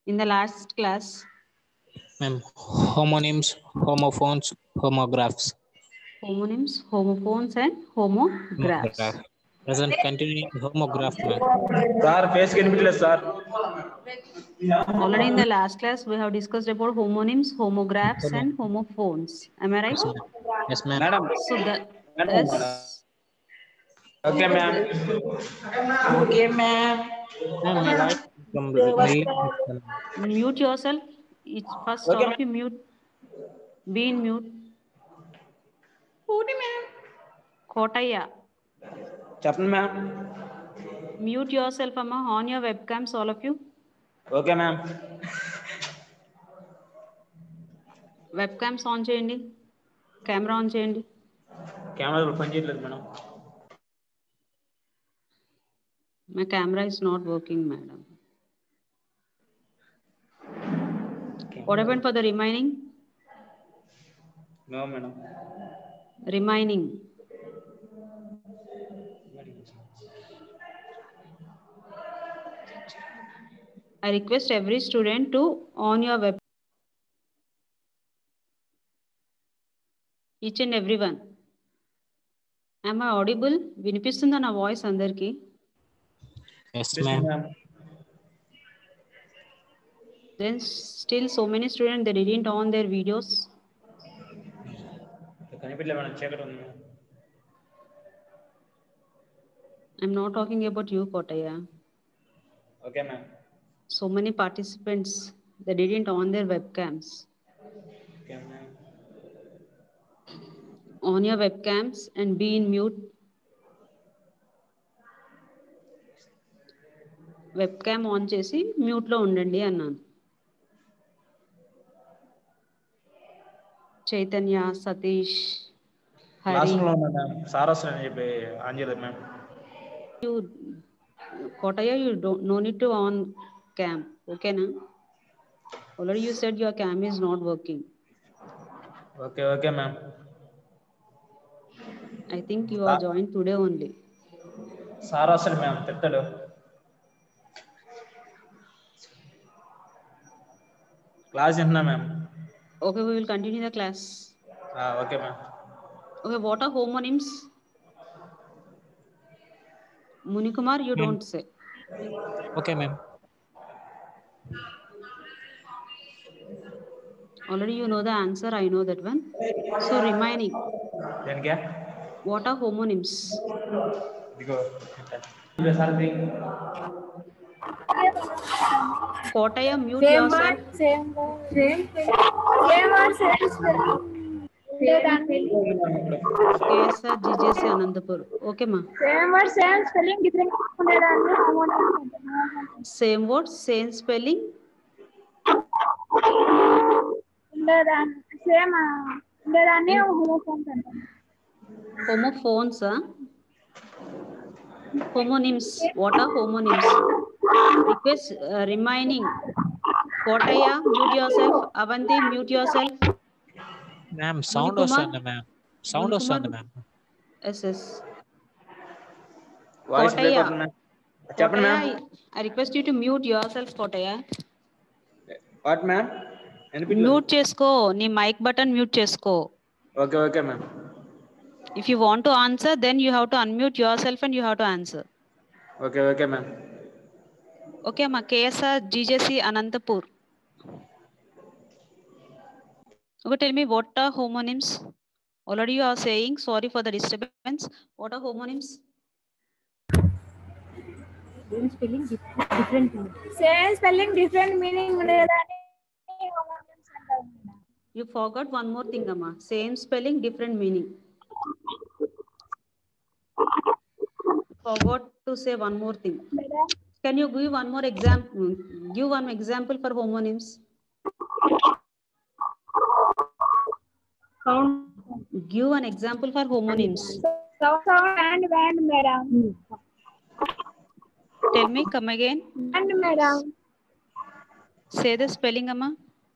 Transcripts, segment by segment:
In the last class, Ma'am, homonyms, homophones, homographs. homonyms, homophones, and homographs. Homograph. Present continuing homograph, ma'am. Sir, face can be less, sir. Already in the last class, we have discussed about homonyms, homographs, Homo. and homophones. Am I right? Yes, ma'am. Yes, ma'am. Madam. So that Madam. is Okay, ma'am. Okay, ma'am. Ma'am, my voice from Millie. mute yourself. It's first Okay, all of you mute. Be in mute. Kotaya. Chapman, ma'am. Mute yourself, Amma, on your webcams, all of you. Okay, ma'am. Webcams on చేయండి. Camera on చేయండి. Camera open చేయట్లేదు, madam. My camera is not working, madam. What happened for the remaining? No, madam. Remaining. I request every student to on your web. Each and everyone. Am I audible? వినిపిస్తుందా నా voice అందరికి? Yes, ma'am. Then still so many students they didn't on their videos. కనిపించలేదు madam, చీకటి ఉంది. I'm not talking about you, Kotaya. Okay, ma'am. So many participants they didn't on their webcams. Okay, ma'am. On your webcams and be in mute. Webcam on చేసి mute లో ఉండండి అన్నాను. చైతన్య, సతీష్, హరి. క్లాసులో ఉన్నా ma'am, sir వస్తారని చెప్పి ఆన్ చేయలేదు ma'am. You Kotaya, you don't no need to on cam. Okay na? Already you said your cam is not working. Okay okay ma'am. I think you are joined today only. Sir వస్తాడు ma'am, తిట్టాడు. Class వింటున్నా ma'am. Okay, we will continue the class. Okay ma'am. Okay, what are homonyms? Munikumar, you don't say. Okay, ma'am. Already you know the answer, I know that one. So remaining. దేనికే? What are homonyms? ఇదిగో Kotaya, mute yourself. Same word, same spelling. KSR GJC Anandapur. Okay, ma. Same word, same spelling, different. Same word, same spelling. Same. Homophones, homonyms. What are homonyms? Request remaining. Kotaya, mute yourself. Avanti, mute yourself. Ma'am, sound వస్తుంది ma'am. Sound వస్తుంది ma'am. Yes. Voice break Kotaya. అవుతుంది ma'am. చెప్పండి ma'am. I request you to mute yourself, Kotaya. What ma'am? Mute చేసుకో. నీ mic button mute చేసుకో. Okay okay ma'am. If you want to answer, then you have to unmute yourself and you have to answer. Okay okay ma'am. Okay, ma. KSR GJC Anantapur. Okay, tell me what are homonyms? Already you are saying, sorry for the disturbance. What are homonyms? Same spelling, different meaning. Same spelling, different meaning. You forgot one more thing, Amma. Same spelling, different meaning. Forgot to say one more thing. Can you give one more example? Give one example for homonyms. Sound. Give an example for homonyms. Sound and band, madam. Tell me, come again. And madam. Say the spelling, Amma.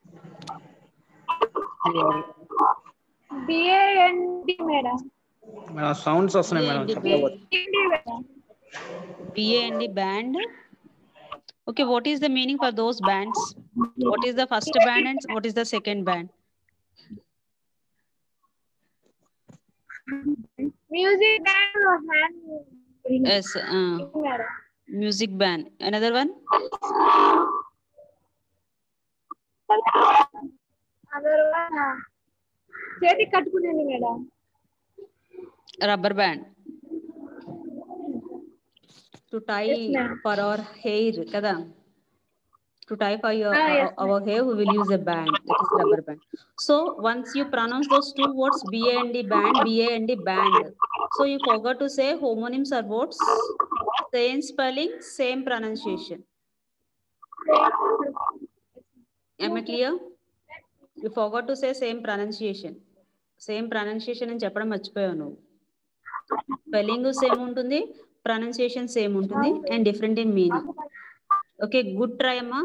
BAND, madam. Madam sounds వస్తున్నాయి madam, చెప్పలేదు. BAND band. Okay, what is the meaning for those bands? What is the first band and what is the second band? Music band or hand? Yes, music band. Another one? Other one. చేతి కట్టుకునేది madam. Rubber band. To tie for our hair, kada. To tie for your our hair, we will use a band. That is rubber band. So once you pronounce those two words, BAND band, BAND band. So you forgot to say homonyms are words, same spelling, same pronunciation. Am I clear? You forgot to say same pronunciation. Same pronunciation అని చెప్పడం మర్చిపోయావు నువ్వు. Spelling same ఉంటుంది, pronunciation same ఉంటుంది and different in meaning. Okay, good try అమ్మా.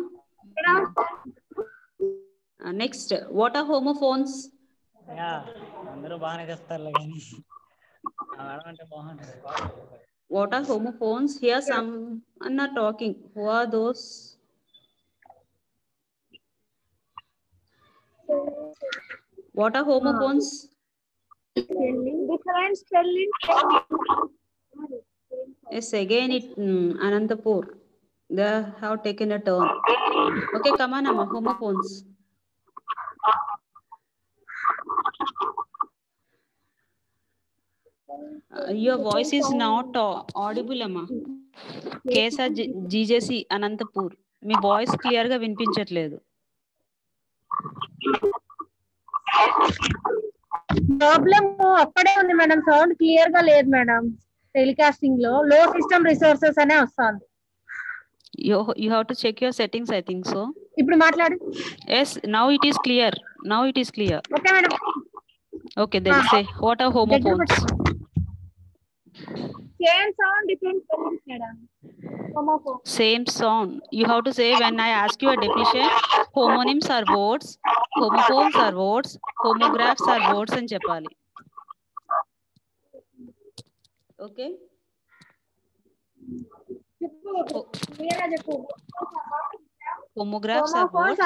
Next, what are homophones? అందరూ బాగానే చెప్తారు కానీ అంటే బాగుంటుంది. What are homophones? Here some are talking. Who are those? What are homophones? Different spelling. Yes, again it Anantapur. They have taken a turn. Okay, come on, Amma. Homophones. Your voice is not audible, Amma. Kesa GJC Anantapur. మీ voice clear గా వినిపించట్లేదు. Problem అక్కడే ఉంది madam, sound clear గా లేదు madam. Telecasting లో లో system resources అనే వస్తుంది. You have to check your settings, I think so. ఇప్పుడు మాట్లాడు. Yes, now it is clear. Now it is clear. Okay madam. Okay, then say what are homophones? Same sound, different spellings madam. Homophone. Same sound. You have to say, when I ask you a definition, homonyms are words, homophones are words, homographs are words అని చెప్పాలి. Okay? Homographs are words.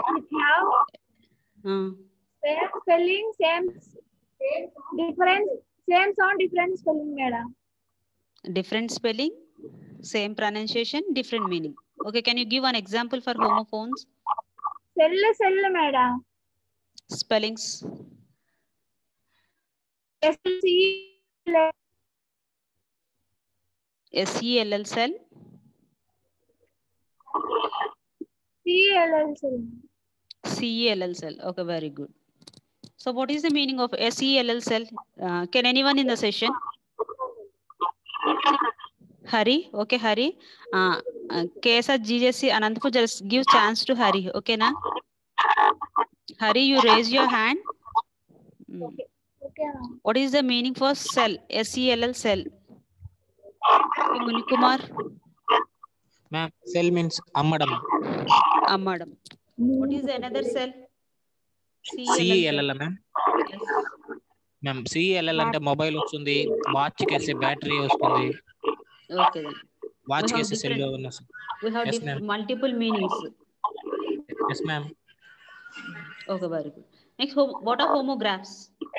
Same spelling, same different, same sound, different spelling madam. Different spelling, same pronunciation, different meaning. Okay, can you give one example for homophones? Cell madam. Spellings. SELL cell. CELL cell. Okay, very good. So what is the meaning of SELL cell? Can anyone in the session? Hari, okay, Hari. Kesa GJC Anantapur, just give chance to Hari, okay na? Hari, you raise your hand. Okay. What is the meaning for cell? SELL cell. Okay, Munikumar. Ma'am, cell means ammadam. Ammadam. What is another cell? CELL ma'am. Yes. Ma'am, CELL అంటే mobile వస్తుంది, watch కేసే battery వస్తుంది. Okay then. Watch కేసే cell ఉన్న. We have multiple meanings. Yes ma'am. Okay, very good. Next, what are homographs?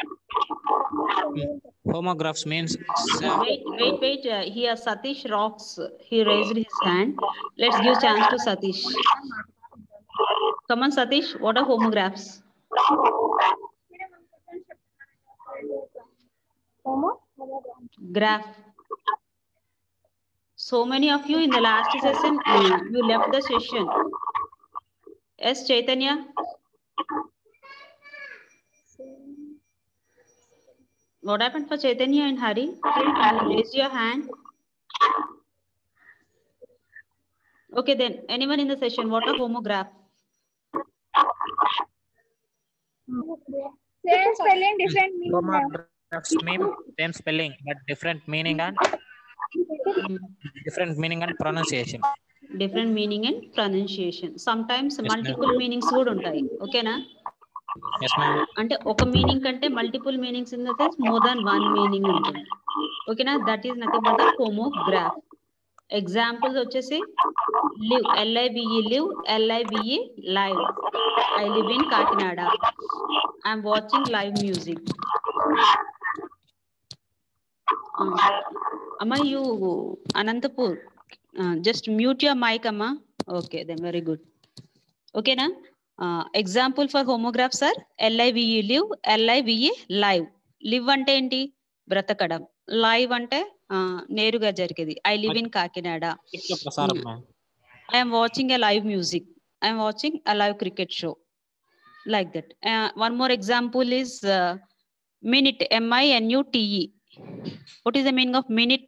Homographs means wait. Here Satish rocks. He raised his hand. Let's give chance to Satish. Come on, Satish. What are homographs? Graph. So many of you in the last session, you left the session. Yes, Chaitanya. What happened for Chaitanya and Hari? Raise your hand. Okay, then anyone in the session, what are homograph? Same spelling, different meaning. Homographs mean same spelling but different meaning and pronunciation. Different meaning and pronunciation. Sometimes yes, multiple meanings would untai. Okay na? Yes ma'am. Ante oka meaning kante multiple meanings in the sense more than one meaning ఉంటుంది. Okay na? That is nothing but the homograph. Examples వచ్చేసి live, LIVE live, LIVE live. I live in Kakinada. I'm watching live music. Amma, you Anantapur, just mute your mic, Amma. Okay, then very good. Okay, na? Example for homographs are LIVE live, LIVE live. Live ante enti బ్రతకడం, live అంటే నేరుగా జరిగేది. I live in Kakinada. ప్రసారం ma'am. I am watching a live music. I am watching a live cricket show. Like that. One more example is minute, MINUTE. What is the meaning of minute?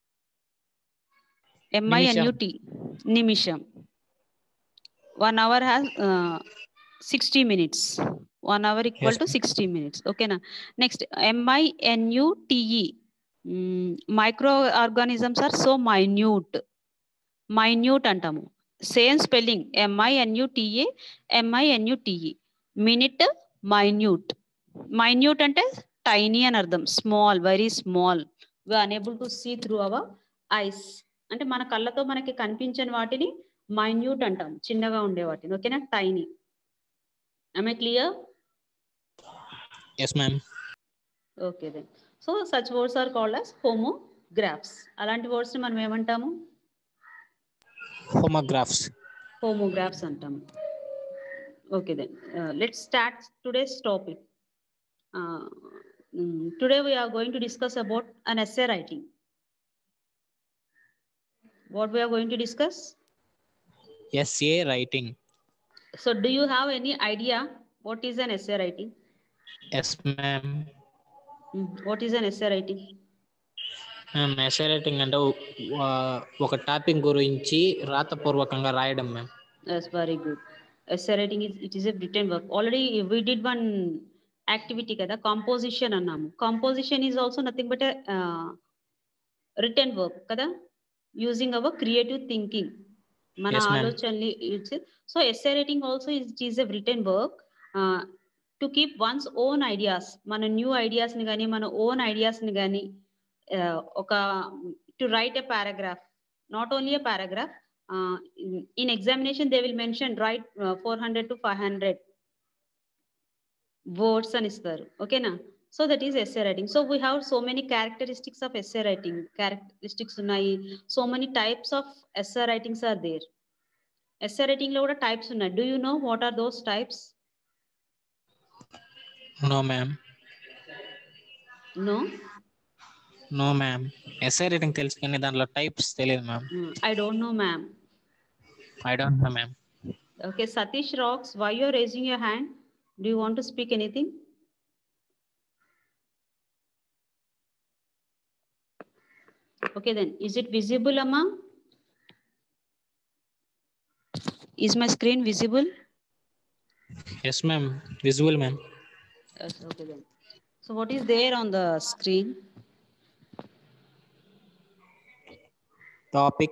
MINUT, nimisham. 1 hour has 60 minutes. 1 hour equal to 60 minutes. Okay, na. Next, MINUTE. Microorganisms are so minute. Minute antamu. Same spelling, MINUTE, MINUTE. Minute, minute. Minute ante tiny అని అర్థం, small, very small. we are unable to see through our eyes. అంటే మన కళ్ళతో మనకి కనిపించని వాటిని minute అంటాం, చిన్నగా ఉండే వాటిని. ఓకేనా, tiny. am I clear? yes ma'am. okay then. so such words are called as homographs. అలాంటి వర్డ్స్ ని మనం ఏమంటాము? homographs అంటాము. okay then, let's start today's topic. Today we are going to discuss about an essay writing. What we are going to discuss? Essay writing. So do you have any idea what is an essay writing? Yes ma'am. What is an essay writing? essay writing అంటే ఒక topic గురించి రాతపూర్వకంగా రాయడం ma'am. That's very good. Essay writing is a written work. Already we did one activity kada, composition annamu. Composition is also nothing but a written work kada, using our creative thinking. Mana aalochanni. So essay writing also is a written work to keep one's own ideas. Mana new ideas ni gani, mana own ideas ni gani, to write a paragraph. Not only a paragraph. In examination they will mention write 400 to 500 words అని ఇస్తారు. ఓకేనా? So that is essay writing. So we have so many characteristics of essay writing. Characteristics ఉన్నాయి. So many types of essay writings are there. Essay writing లో కూడా types ఉన్నాయి. Do you know what are those types? No ma'am. No ma'am. essay writing తెలుసు కానీ దాంట్లో types తెలియదు ma'am. I don't know ma'am. I don't know ma'am. Okay, Satish Rocks, why you are raising your hand? Do you want to speak anything? Okay then, is it visible, Amma? Is my screen visible? Yes ma'am, visible ma'am. Yes, okay then. So what is there on the screen? Topic.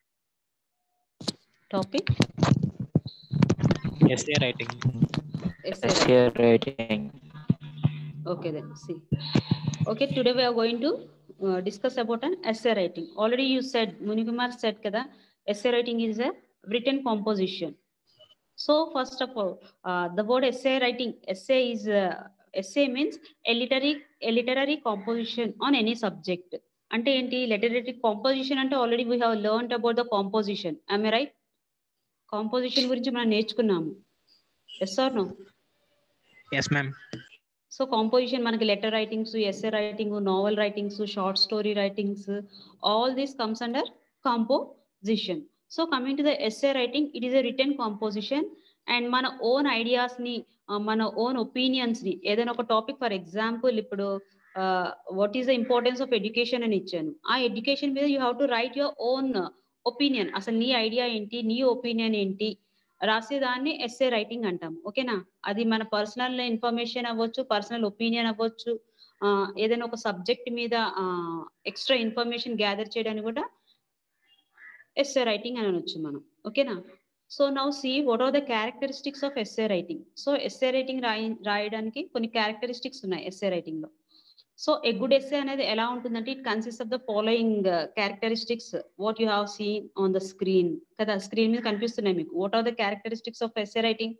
Essay writing. Essay writing. Okay then, see. Okay, today we are going to discuss about an essay writing. Already you said, Munikumar said kada, essay writing is a written composition. So first of all, the word essay writing, essay means a literary composition on any subject. Ante enti literary composition ante already we have learned about the composition. Am I right? Composition గురించి మనం నేర్చుకున్నాము. Yes or no? Yes ma'am. So composition మనకి letter writings, essay writing, novel writings, short story writings, all these comes under composition. So coming to the essay writing, it is a written composition. And మన own ideas ని, మన own opinions ని, ఏదైనా ఒక topic, for example ఇప్పుడు what is the importance of education అని ఇచ్చాను. ఆ ఎడ్యుకేషన్ మీద you have to write your own opinion. అసలు నీ ఐడియా ఏంటి, నీ ఒపీనియన్ ఏంటి, రాసేదాన్ని ఎస్సే రైటింగ్ అంటాం. ఓకేనా? అది మన పర్సనల్ ఇన్ఫర్మేషన్ అవ్వచ్చు, పర్సనల్ ఒపీనియన్ అవ్వచ్చు, ఏదైనా ఒక సబ్జెక్ట్ మీద ఎక్స్ట్రా ఇన్ఫర్మేషన్ గ్యాదర్ చేయడానికి కూడా ఎస్సే రైటింగ్ అని అనొచ్చు మనం. ఓకేనా? So now see what are the characteristics of essay writing. So essay writing రాయడానికి కొన్ని క్యారెక్టరిస్టిక్స్ ఉన్నాయి ఎస్సే రైటింగ్ లో. సో ఏ గుడ్ ఎస్సే అనేది ఎలా ఉంటుందంటే it consist of the following characteristics what you have seen on the screen కదా, screen మీద కనిపిస్తున్నాయి మీకు. వాట్ are the characteristics of essay writing?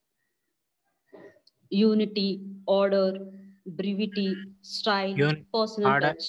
Unity, order, brevity, style, personal touch.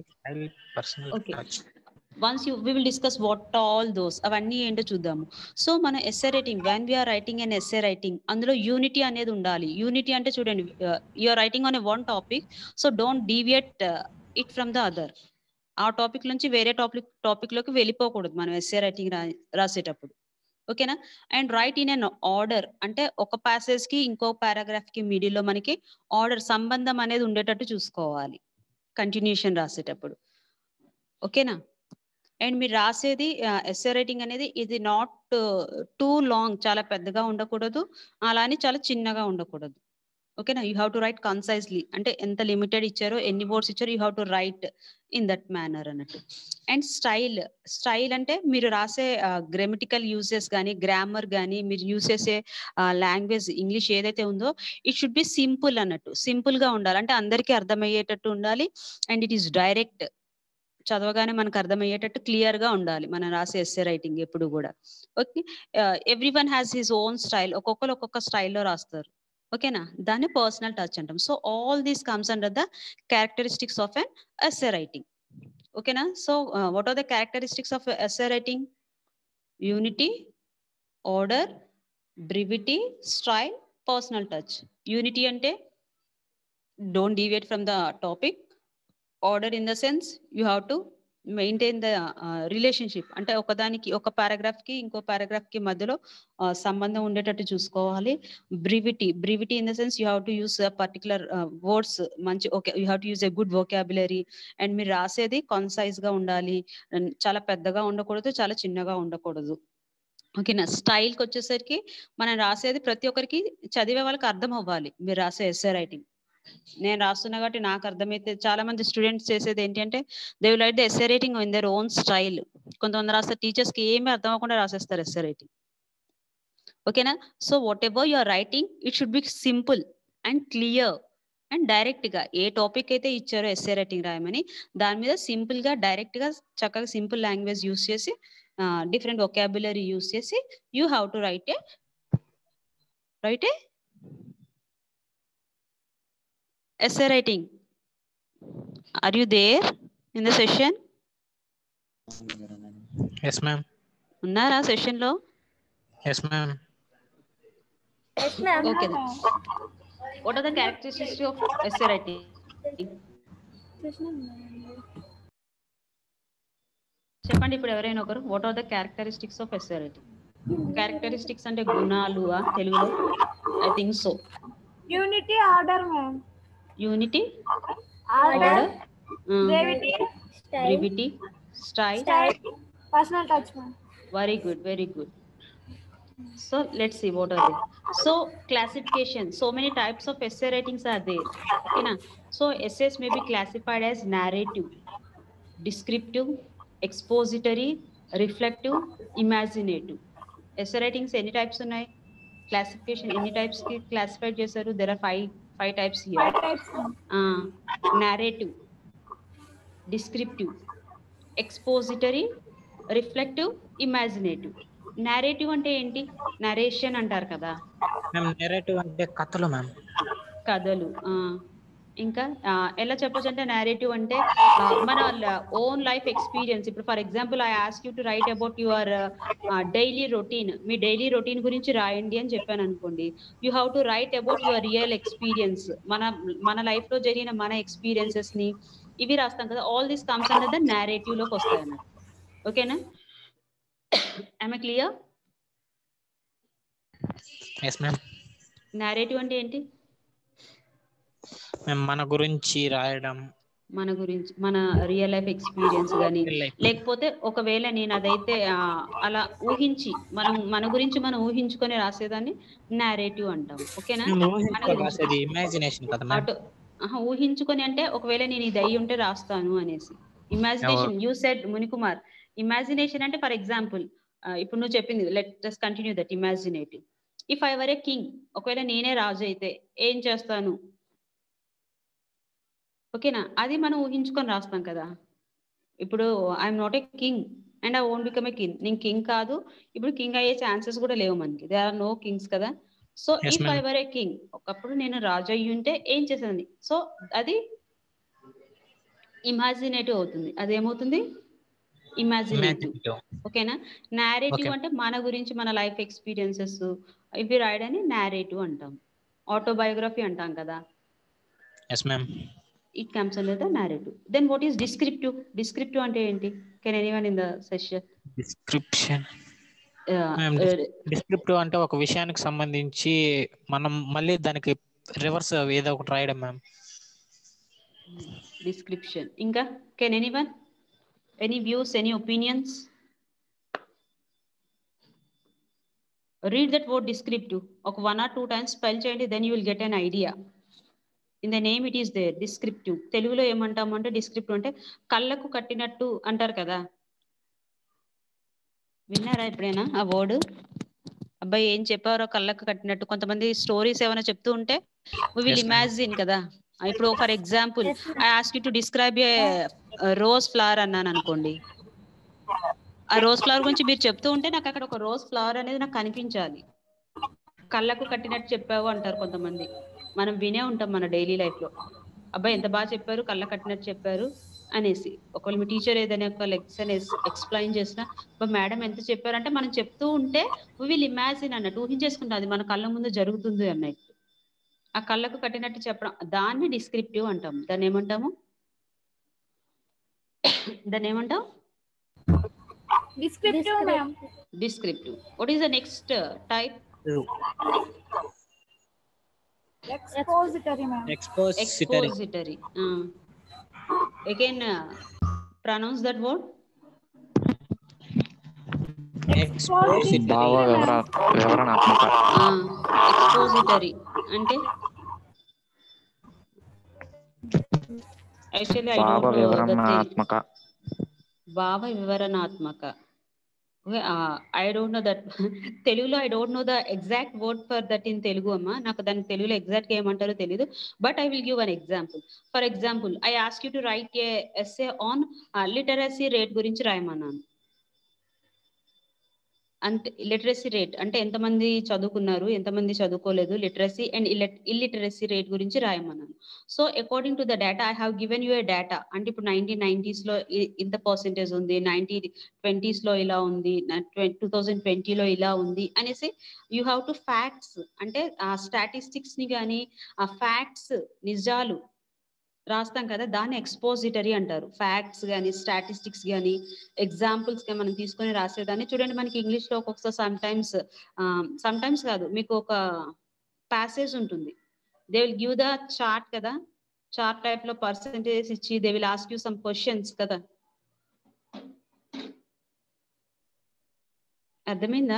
Okay, once we will discuss what all those అవన్నీ ఏంటో చూద్దాము. So మన essay writing, when we are writing an essay writing, అందులో unity అనేది ఉండాలి. Unity అంటే చూడండి, you are writing on a one topic, so don't deviate it from the other. ఆ టాపిక్ నుంచి వేరే టాపిక్ లోకి వెళ్ళిపోకూడదు మనం ఎస్సే రైటింగ్ రాసేటప్పుడు. ఓకేనా? And write in an order అంటే ఒక ప్యాసేజ్ కి ఇంకో పారాగ్రాఫ్ కి మిడిల్ లో మనకి ఆర్డర్, సంబంధం అనేది ఉండేటట్టు చూసుకోవాలి కంటిన్యూషన్ రాసేటప్పుడు. ఓకేనా? అండ్ మీరు రాసేది ఎస్సే రైటింగ్ అనేది ఇది నాట్ టూ లాంగ్, చాలా పెద్దగా ఉండకూడదు, అలానే చాలా చిన్నగా ఉండకూడదు. ఓకేనా? You have to write concisely, అంటే ఎంత లిమిటెడ్ ఇచ్చారో, ఎన్ని వర్డ్స్ ఇచ్చారో you have to write in that manner అన్నట్టు. అండ్ స్టైల్ అంటే మీరు రాసే గ్రామటికల్ యూజెస్ కానీ, గ్రామర్ కానీ, మీరు యూజ్ చేసే లాంగ్వేజ్ ఇంగ్లీష్ ఏదైతే ఉందో ఇట్ షుడ్ బి సింపుల్ అన్నట్టు. సింపుల్ గా ఉండాలి, అంటే అందరికీ అర్థమయ్యేటట్టు ఉండాలి. అండ్ ఇట్ ఈస్ డైరెక్ట్, చదవగానే మనకు అర్థమయ్యేటట్టు క్లియర్ గా ఉండాలి మనం రాసే ఎస్సే రైటింగ్ ఎప్పుడు కూడా. Okay, every one has his own style, ఒక్కొక్కరు ఒక్కొక్క స్టైల్లో రాస్తారు. ఓకేనా? దాన్ని పర్సనల్ టచ్ అంటాం. So all these comes under the characteristics of an essay writing. ఓకేనా? So what are the characteristics of essay writing? Unity, order, brevity, style, personal touch. Unity అంటే don't deviate from the topic. Order in the sense you have to maintain the relationship, అంటే ఒకదానికి ఒక paragraph కి ఇంకో paragraph కి మధ్యలో సంబంధం ఉండేటట్టు చూసుకోవాలి. Brevity in the sense you have to use particular words, మంచి okay, you have to use a good vocabulary. And మీరు రాసేది కాన్సైజ్ గా ఉండాలి, చాలా పెద్దగా ఉండకూడదు, చాలా చిన్నగా ఉండకూడదు. ఓకేనా? స్టైల్కి వచ్చేసరికి మనం రాసేది ప్రతి ఒక్కరికి చదివే వాళ్ళకి అర్థం అవ్వాలి మీరు రాసే ఎస్సే రైటింగ్. నేను రాస్తున్నా కాబట్టి నాకు అర్థమైతే, చాలా మంది స్టూడెంట్స్ చేసేది ఏంటి అంటే they will write the essay writing in their own style. కొంతమంది రాస్తే టీచర్స్ కి ఏమీ అర్థం అవ్వకుండా రాసేస్తారు ఎస్సే రైటింగ్. ఓకేనా? So whatever you are writing it should be simple and clear and direct గా, ఏ టాపిక్ అయితే ఇచ్చారో ఎస్సే రైటింగ్ రాయమని దాని మీద సింపుల్ గా, డైరెక్ట్ గా, చక్కగా సింపుల్ లాంగ్వేజ్ యూస్ చేసి, డిఫరెంట్ వొకాబులరీ యూస్ చేసి you have to write a essay writing. Are you there in the session? Yes ma'am. Unnara session lo? Yes ma'am. Yes ma'am. Okay then. What are the characteristics of essay writing? చెప్పండి ఇప్పుడు ఎవరైనా ఒకరు. What are the characteristics of essay writing? Characteristics అంటే గుణాలు తెలుగులో? I think so. Unity, order ma'am. Unity, order, brevity, style, personal touch ma'am. Very good, very good. So let's see what are they. So classification, so many types of essay writings are there. Okay na? So essays may be classified as narrative, descriptive, expository, reflective, imaginative. Essay writings any types unnai? Classification any types ki classified chesaru? There are five types here. 5 types. Narrative, descriptive, expository, reflective, imaginative. Narrative అంటే ఏంటి? Narration అంటారు కదా ma'am. Narrative అంటే కథలు ma'am. కథలు. ఇంకా ఎలా చెప్పొచ్చు అంటే నేరేటివ్ అంటే మన ఓన్ లైఫ్ ఎక్స్పీరియన్స్. ఇప్పుడు for example I ask you to write about your daily routine. మీ డైలీ రొటీన్ గురించి రాయండి అని చెప్పాను అనుకోండి, you have to write about your real experience. మన లైఫ్ లో జరిగిన మన ఎక్స్పీరియన్సెస్ ని ఇవి రాస్తాం కదా. All this comes under the narrative లోకి వస్తాయి అన్నట్టు. ఓకేనా? am I clear? yes ma'am. narrative అంటే ఏంటి? మన గురించి రాయడం, మన గురించి, మన రియల్ లైఫ్ ఎక్స్పీరియన్స్ కానీ, లేకపోతే ఒకవేళ నేను అదైతే అలా ఊహించి మన గురించి మనం ఊహించుకొని రాసేదాన్ని నేరేటివ్ అంటాం. ఓకేనా? ఇమాజినేషన్ కదా మ్యామ్. ఊహించుకొని అంటే ఒకవేళ నేను ఇది అయ్యి ఉంటే రాస్తాను అనేసి. Imagination, you said Munikumar. Imagination అంటే ఫర్ ఎగ్జాంపుల్ ఇప్పుడు నువ్వు చెప్పింది, let's continue that imaginative. If I were a king, ఒకవేళ నేనే రాజు అయితే ఏం చేస్తాను? ఓకేనా? అది మనం ఊహించుకొని రాస్తాం కదా. ఇప్పుడు I'm not a king and I won't become a king. నేను కింగ్ కాదు, ఇప్పుడు కింగ్ అయ్యే ఛాన్సెస్ కూడా లేవు మనకి. దే ఆర్ నో కింగ్స్ కదా. So Yes, if I ma'am. Were a king, ఒకప్పుడు నేను రాజు అయ్యి ఉంటే ఏం చేసేదాన్ని? సో అది ఇమాజినేటివ్ అవుతుంది. అదేమవుతుంది? ఇమాజినేటివ్. Imaginative. ఓకేనా? Narrative Okay. అంటే మన గురించి, మన లైఫ్ ఎక్స్పీరియన్సెస్ ఇవి రాయడాన్ని నారేటివ్ అంటాం. ఆటోబయోగ్రఫీ అంటాం కదా. Yes, ma'am. It comes under the narrative. Then what is descriptive? Descriptive అంటే ఏంటి? Can anyone in the session? Description. Ma'am, డిస్క్రిప్టివ్ అంటే ఒక విషయానికి సంబంధించి మనం మళ్ళీ దానికి రివర్స్ ఏదో ఒకటి రాయడం మ్యామ్. డిస్క్రిప్షన్. ఇంకా can anyone? Any views, any opinions? Read that word descriptive. ఒక 1 or 2 times spell చేయండి, then you will get an idea. In the name it is there, descriptive. తెలుగులో ఏమంటాము అంటే డిస్క్రిప్టివ్ అంటే కళ్ళకు కట్టినట్టు అంటారు కదా. విన్నారా ఎప్పుడైనా ఆ వర్డ్? అబ్బాయి ఏం చెప్పారో కళ్ళకు కట్టినట్టు. కొంతమంది స్టోరీస్ ఏమైనా చెప్తూ ఉంటే we will Yes, ma'am. imagine కదా. ఇప్పుడు for example I ask you to describe a rose flower అన్నాను అనుకోండి. ఆ రోజ్ ఫ్లవర్ గురించి మీరు చెప్తూ ఉంటే నాకు అక్కడ ఒక రోజ్ ఫ్లవర్ అనేది నాకు కనిపించాలి. కళ్ళకు కట్టినట్టు చెప్పావు అంటారు కొంతమంది. మనం వినే ఉంటాం మన డైలీ లైఫ్ లో. అబ్బాయి ఎంత బాగా చెప్పారు, కళ్ళ కట్టినట్టు చెప్పారు అనేసి. ఒకవేళ మీ టీచర్ ఏదైనా ఒక లెక్చర్ ఎక్స్ప్లెయిన్ చేసినా మేడం ఎంత చెప్పారంటే మనం చెప్తూ ఉంటే వి విల్ ఇమాజిన్ అన్నట్టు, ఊహించేసుకుంటాం అది మన కళ్ళ ముందు జరుగుతుంది అన్నట్టు. ఆ కళ్ళకు కట్టినట్టు చెప్పడం, దాన్ని డిస్క్రిప్టివ్ అంటాం. దాన్ని ఏమంటాము? దాన్ని ఏమంటాం? Descriptive, ma'am. Descriptive. What is the next type? Expository, ma'am. Expository. Expository. Again, pronounce that word. Expository. భావ వివరణాత్మక. Expository అంటే actually I భావ don't know the thing. వివరణాత్మక. భావ వివరణాత్మక. I don't know that. తెలుగులో I don't know the exact word for that in Telugu అమ్మా. నాకు దాని తెలుగులో ఎగ్జాక్ట్ గా ఏమంటారో తెలియదు. But I will give an example. For example, I ask you to write a essay on literacy rate గురించి రాయమన్నాను. అంటే లిటరసీ రేట్ అంటే ఎంతమంది చదువుకున్నారు, ఎంతమంది చదువుకోలేదు, లిటరసీ అండ్ ఇల్లిటరసీ రేట్ గురించి రాయమన్నాను. So according to the data I have given you a data. అంటే ఇప్పుడు 1990s లో ఇంత పర్సెంటేజ్ ఉంది, 1920s లో ఇలా ఉంది, 2020 లో ఇలా ఉంది అనేసి యూ హ్యావ్ టు ఫ్యాక్ట్స్ అంటే ఆ స్టాటిస్టిక్స్ ని కానీ ఆ ఫ్యాక్ట్స్ నిజాలు రాస్తాం కదా, దాన్ని ఎక్స్పోజిటరీ అంటారు. ఫ్యాక్ట్స్ కానీ స్టాటిస్టిక్స్ కానీ ఎగ్జాంపుల్స్ గా మనం తీసుకొని రాసేదాన్ని. చూడండి మనకి ఇంగ్లీష్ లో ఒక్కొక్కసారి సమ్ టైమ్స్ కాదు, మీకు ఒక ప్యాసేజ్ ఉంటుంది. They will give the chart కదా, చార్ట్ టైప్ లో పర్సెంటేజ్ ఇచ్చి they will ask you some questions కదా. అర్థమైందా?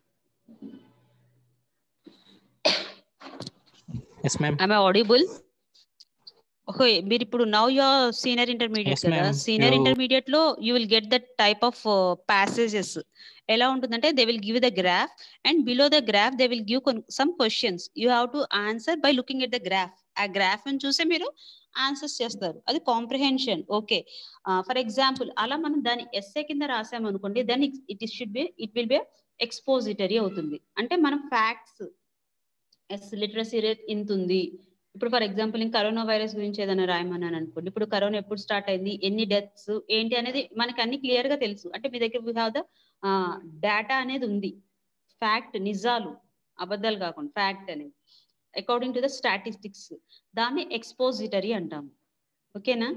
Yes, ma'am. Am I audible? Okay, మీరు ఇప్పుడు now your senior intermediate Yes, కదా. ma'am. సీనియర్ You- ఇంటర్మీడియట్ లో you will get that type of passages. ఎలా ఉంటుందంటే they will give the graph and below the graph they will give some questions. You have to answer by looking at the graph. ఆ graph ని చూసే మీరు answers చేస్తారు. అది comprehension. Okay, for example అలా మనం దాని ఎస్ఏ కింద రాసామనుకోండి, then it will be expository అవుతుంది. అంటే మనం ఫ్యాక్ట్స్ లిటరసీ రేట్ ఇంత ఉంది. ఇప్పుడు ఫర్ ఎగ్జాంపుల్ నేను కరోనా వైరస్ గురించి ఏదైనా రాయమన్నాను అనుకోండి, ఇప్పుడు కరోనా ఎప్పుడు స్టార్ట్ అయింది, ఎన్ని డెత్స్ ఏంటి అనేది మనకి అన్ని క్లియర్ గా తెలుసు. అంటే మీ దగ్గర వీ హ్యావ్ ద డేటా అనేది ఉంది. ఫ్యాక్ట్, నిజాలు, అబద్ధాలు కాకుండా ఫ్యాక్ట్ అనేది అకార్డింగ్ టు ద స్టాటిస్టిక్స్. దాన్ని ఎక్స్పోజిటరీ అంటాము. ఓకేనా?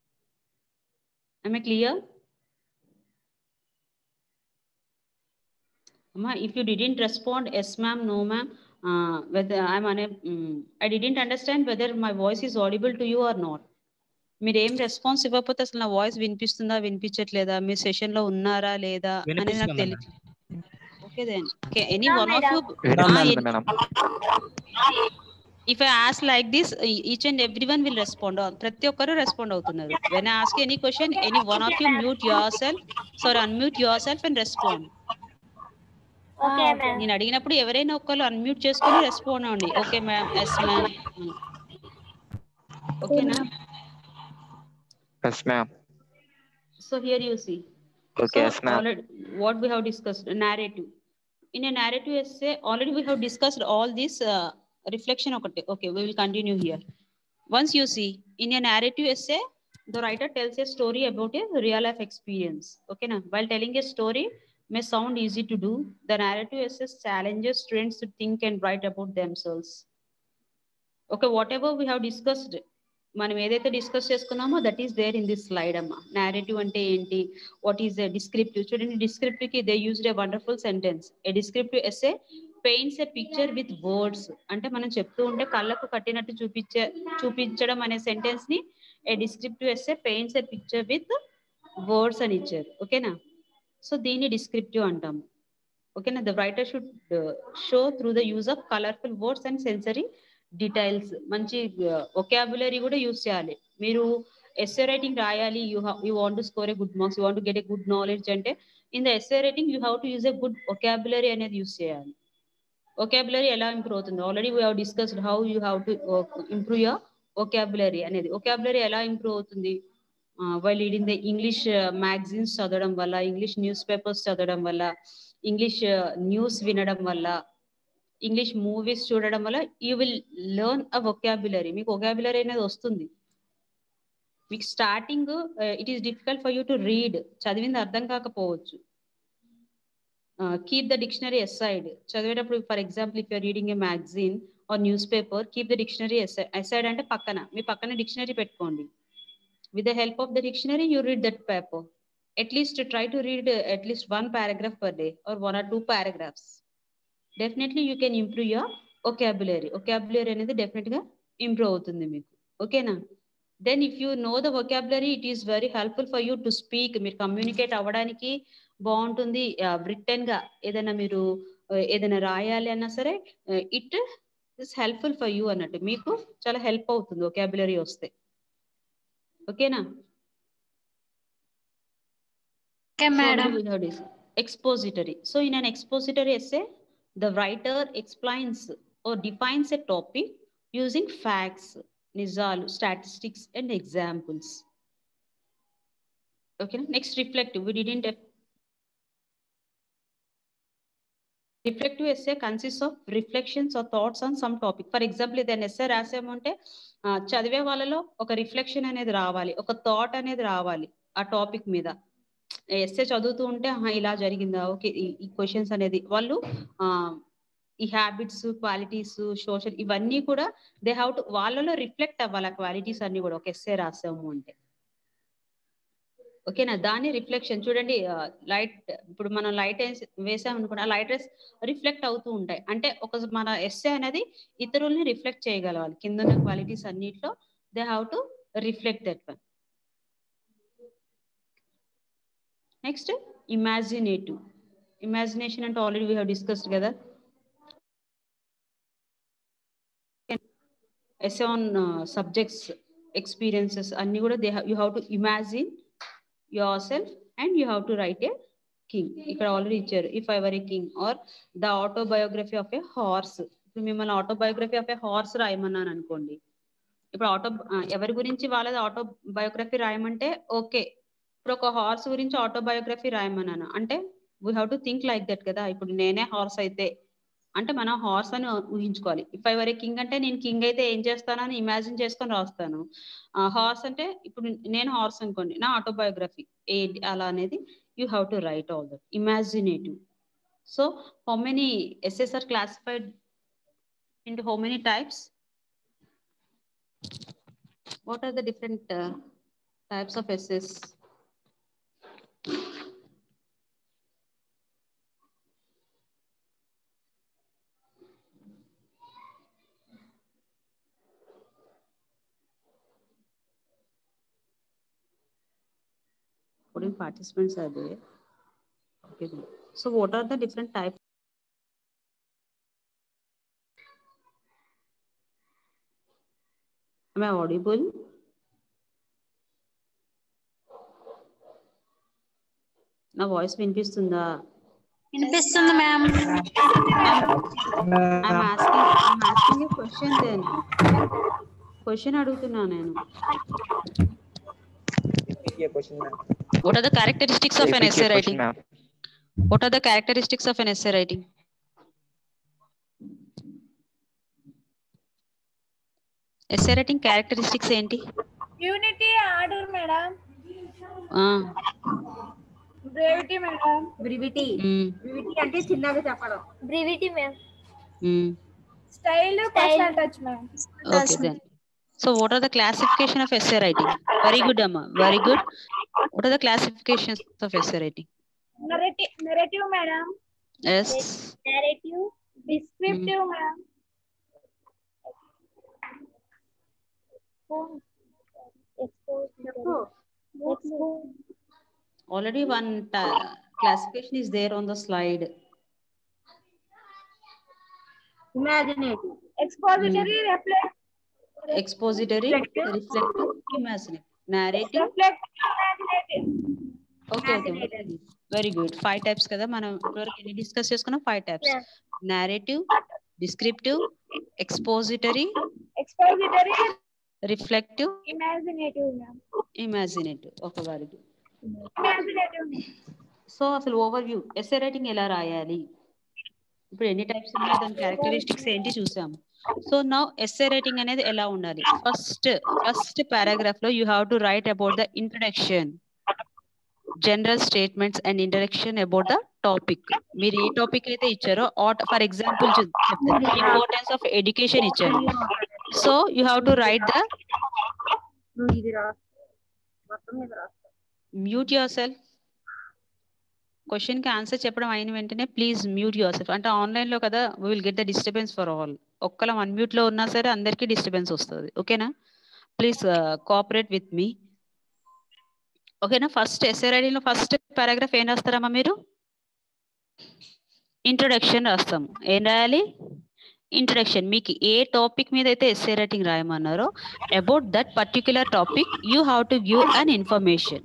ఐ క్లియర్ అమ్మా? If you didn't respond yes ma'am, no ma'am, whether I didn't understand whether my voice is audible to you or not. మీరు ఏం రెస్పాన్స్ ఇవ్వకపోతే అసలు నా వాయిస్ వినిపిస్తుందా వినిపించట్లేదా, మీరు సెషన్ లో ఉన్నారా లేదా అనేది నాకు తెలియదు. Okay then any one of you వినపడుతుంది madam. If I ask like this each and every one will respond. ప్రతి ఒక్కరు రెస్పాండ్ అవుతున్నారు. When I ask any question any one of you unmute yourself and respond. నేను అడిగినప్పుడు ఎవరైనా ఒక్కరు unmute చేసుకుని respond అవ్వండి. Okay ma'am, yes ma'am. ఓకేనా? Yes, ma'am. So here you see. Okay, yes, ma'am. Already, what we have discussed, narrative. In a narrative essay, already we have discussed all this reflection. Okay, we will continue here. Once you see, in a narrative essay, the writer tells a story about a real life experience. Okay, now while telling a story may sound easy to do, the narrative essay challenges students to think and write about themselves. Okay, whatever we have discussed, మనం ఏదైతే discuss చేసుకున్నామో that is there in this slide అమ్మా. narrative అంటే ఏంటి, what is a descriptive. చూడండి, descriptive కి they used a wonderful sentence. A descriptive essay paints a picture with words. అంటే మనం చెప్తూ ఉంటే కళ్ళకు కట్టినట్టు చూపించడం అనే సెంటెన్స్ ని a descriptive essay paints a picture with words అని ఇచ్చారు. ఓకేనా, సో దీన్ని డిస్క్రిప్టివ్ అంటాము. ఓకేనా, the writer should show through the use of colourful words and sensory details. మంచి ఒకాబులరీ కూడా యూజ్ చేయాలి. మీరు ఎస్సే రైటింగ్ రాయాలి, you want to score a good marks, you want to get a good knowledge అంటే in the essay writing you have to use a good vocabulary అనేది use చేయాలి. Vocabulary ఎలా improve అవుతుంది, already we have discussed how you have to improve your vocabulary అనేది. Vocabulary ఎలా improve అవుతుంది, while reading the English magazines చదవడం వల్ల, English news papers చదవడం వల్ల, ఇంగ్లీష్ న్యూస్ వినడం వల్ల, ఇంగ్లీష్ మూవీస్ చూడడం వల్ల you will learn a vocabulary. మీకు వొకాబులరీ అనేది వస్తుంది. మీకు starting it is difficult for you to read, చదివింది అర్థం కాకపోవచ్చు. Keep the dictionary aside. చదివేటప్పుడు for example if you're reading a magazine or newspaper, keep the dictionary aside అంటే పక్కన, మీ పక్కన డిక్షనరీ పెట్టుకోండి. With the help of the dictionary you read that paper. At least try to read at least 1 paragraph per day or 1 or 2 paragraphs. Definitely you can improve your vocabulary. Vocabulary అనేది definite గా improve అవుతుంది మీకు. ఓకేనా, then if you know the vocabulary it is very helpful for you to speak. మీరు communicate అవ్వడానికి బాగుంటుంది. Return గా ఏదైనా మీరు ఏదైనా రాయాలి అన్నా సరే it is helpful for you అన్నట్టు, మీకు చాలా హెల్ప్ అవుతుంది ఒకాబులరీ వస్తే. ఓకేనా, expository. So in an expository essay, the writer explains or defines a topic using facts, nizalu, statistics and examples. Okay, next reflective. We didn't reflective essay consists of reflections or thoughts on some topic. For example, ఇదే essay రాసామంటే చదివే వాళ్ళలో ఒక reflection అనేది రావాలి, ఒక thought అనేది రావాలి ఆ టాపిక్ మీద. ఎస్సే చదువుతూ ఉంటే ఇలా జరిగిందా, ఓకే ఈ క్వశ్చన్స్ అనేది వాళ్ళు ఈ హ్యాబిట్స్, క్వాలిటీస్, సోషల్ ఇవన్నీ కూడా దే హ్యావ్ టు వాళ్ళలో రిఫ్లెక్ట్ అవ్వాలి. ఆ క్వాలిటీస్ అన్ని కూడా ఒక ఎస్సే రాసాము అంటే. ఓకేనా, దాని రిఫ్లెక్షన్ చూడండి. లైట్, ఇప్పుడు మనం లైట్ వేసాం అనుకోండి, ఆ లైట్ రేస్ రిఫ్లెక్ట్ అవుతూ ఉంటాయి. అంటే ఒక మన ఎస్సే అనేది ఇతరుల్ని రిఫ్లెక్ట్ చేయగలవాలి. కింద ఉన్న క్వాలిటీస్ అన్నిట్లో they have to reflect that one. Next imaginative. Imagination అంటే ఆల్రెడీ వీ హ్యావ్ డిస్కస్డ్ కదా. essay on subjects, experiences అన్ని కూడా you have to imagine yourself and you have to write a king. ఇక్కడ already ఇచ్చారు, if I were a king or the autobiography of a horse. ఇప్పుడు మిమ్మల్ని autobiography of a horse రాయమన్నాను అనుకోండి. ఇప్పుడు ఎవరి గురించి వాళ్ళది ఆటోబయోగ్రఫీ రాయమంటే ఓకే. ఇప్పుడు ఒక హార్స్ గురించి ఆటోబయోగ్రఫీ రాయమన్నాను అంటే we have to think like that కదా. ఇప్పుడు నేనే హార్స్ అయితే అంటే మనం హార్స్ అని ఊహించుకోవాలి. If I were a king అంటే నేను కింగ్ అయితే ఏం చేస్తానని ఇమాజిన్ చేసుకొని రాస్తాను. హార్స్ అంటే ఇప్పుడు నేను హార్స్ అనుకోండి, నా ఆటోబయోగ్రఫీ ఏంటి అలా అనేది you have to write all that. Imaginative. So how many essays are classified into how many types? What are the different types of essays? How many participants are there? Okay. So what are the different types? Am I audible? నా voice వినిపిస్తుందా? వినిపిస్తుంది ma'am. I'm asking a question then. Question అడుగుతున్నా నేను. देखिए question में What are the characteristics of an Repeat essay your question, writing? ma'am. What are the characteristics of an essay writing? Essay writing characteristics ఏంటి? Unity order madam, brevity madam, brevity అంటే చిన్నగా చెప్పడం. Brevity ma'am, style, Style. Personal touch ma'am. Okay then. So what are the classification of essay writing? Very good, Amma. Very good. What are the classifications of essay writing? Narrative madam, Yes. narrative, descriptive ma'am, Already one classification is there on the slide. Imaginative. expository, Expository, reflective, imaginative, narrative. reflective, Okay, okay. Very good. 5 types kada మనం ఇప్పటివరకు ఎన్ని discuss చేసుకున్నాం? 5 types. Narrative, descriptive, expository, reflective, imaginative ma'am, imaginative. Okay, very good. imaginative. So అసలు overview essay writing ఎలా రాయాలి, ఇప్పుడు ఎన్ని types ఉన్నాయి, దాని క్యారెక్టరిస్టిక్స్ ఏంటి చూసాము. సో నౌ ఎస్సే రైటింగ్ అనేది ఎలా ఉండాలి? ఫస్ట్ పారాగ్రాఫ్ లో you have to write about the introduction, general statements and introduction about the topic. మీరు ఏ టాపిక్ అయితే ఇచ్చారో, ఫర్ ఎగ్జాంపుల్ చెప్తాను, ఇంపార్టెన్స్ ఆఫ్ ఎడ్యుకేషన్ ఇచ్చారు. So you have to write the mute yourself. Question కి answer చెప్పడం అయిన వెంటనే ప్లీజ్ మ్యూట్ యువర్ సెల్ఫ్. అంటే ఆన్లైన్ లో కదా, we will get the disturbance for all. ఒక్కలం అన్మ్యూట్ లో ఉన్నా సరే అందరికీ డిస్టర్బెన్స్ వస్తుంది. ఓకేనా? Please cooperate with me. ఓకేనా? ఫస్ట్ ఎస్సే రైటింగ్ లో ఫస్ట్ పారాగ్రాఫ్ ఏం రాస్తారమ్మా మీరు? ఇంట్రొడక్షన్ రాస్తాము. ఏం రాయాలి? ఇంట్రొడక్షన్. మీకు ఏ టాపిక్ మీద అయితే ఎస్సే రైటింగ్ రాయమన్నారో about that particular topic you have to give an information.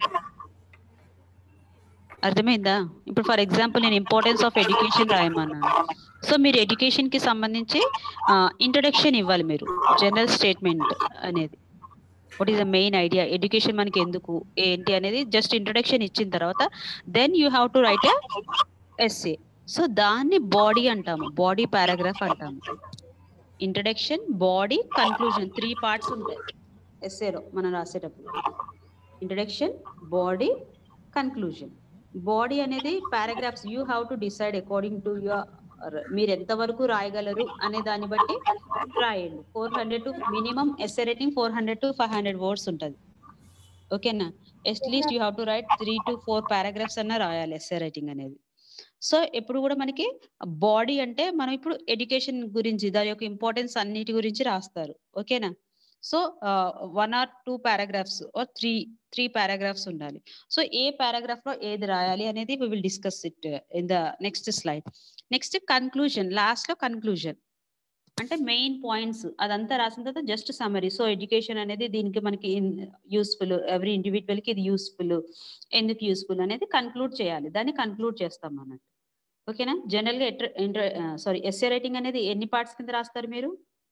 అర్థమైందా? ఇప్పుడు ఫర్ ఎగ్జాంపుల్ నేను ఇంపార్టెన్స్ ఆఫ్ ఎడ్యుకేషన్ రాయమన్నాను. సో మీరు ఎడ్యుకేషన్ కి సంబంధించి ఇంట్రొడక్షన్ ఇవ్వాలి. మీరు జనరల్ స్టేట్మెంట్ అనేది, what is the main idea, education మనకి ఎందుకు ఏంటి అనేది జస్ట్ ఇంట్రొడక్షన్ ఇచ్చిన తర్వాత then you have to write a essay. So దాన్ని బాడీ అంటాము, బాడీ పారాగ్రాఫ్ అంటాము. ఇంట్రొడక్షన్, బాడీ, కన్క్లూజన్, 3 parts ఉంటాయి ఎస్సేలో మనం రాసేటప్పుడు. Introduction, body, conclusion. బాడీ అనేది paragraphs you have to decide according to your, మీరు ఎంతవరకు రాయగలరు అనే దాన్ని బట్టి రాయండి. 400 to minimum essay writing 400 to 500 words ఉంటుంది. ఓకేనా? At least you have to write 3 to 4 paragraphs అన్న రాయాలి ఎస్సే రైటింగ్ అనేది. సో ఎప్పుడు కూడా మనకి బాడీ అంటే మనం ఇప్పుడు ఎడ్యుకేషన్ గురించి, దాని యొక్క ఇంపార్టెన్స్ అన్నిటి గురించి రాస్తారు. ఓకేనా? So 1 or 2 paragraphs or 3 paragraphs ఉండాలి. సో ఏ పారాగ్రాఫ్ లో ఏది రాయాలి అనేది we will discuss it in the next slide. Next conclusion. Last లో కన్క్లూజన్ అంటే మెయిన్ పాయింట్స్ అదంతా రాసిన తర్వాత జస్ట్ సమరీ. సో ఎడ్యుకేషన్ అనేది దీనికి మనకి యూస్ఫుల్, ఎవ్రీ ఇండివిజువల్ కి ఇది యూస్ఫుల్, ఎందుకు యూస్ఫుల్ అనేది కన్క్లూడ్ చేయాలి. దాన్ని కన్క్లూడ్ చేస్తాం అన్నట్టు. ఓకేనా? జనరల్ గా ఎస్సే రైటింగ్ అనేది ఎన్ని పార్ట్స్ కింద రాస్తారు మీరు?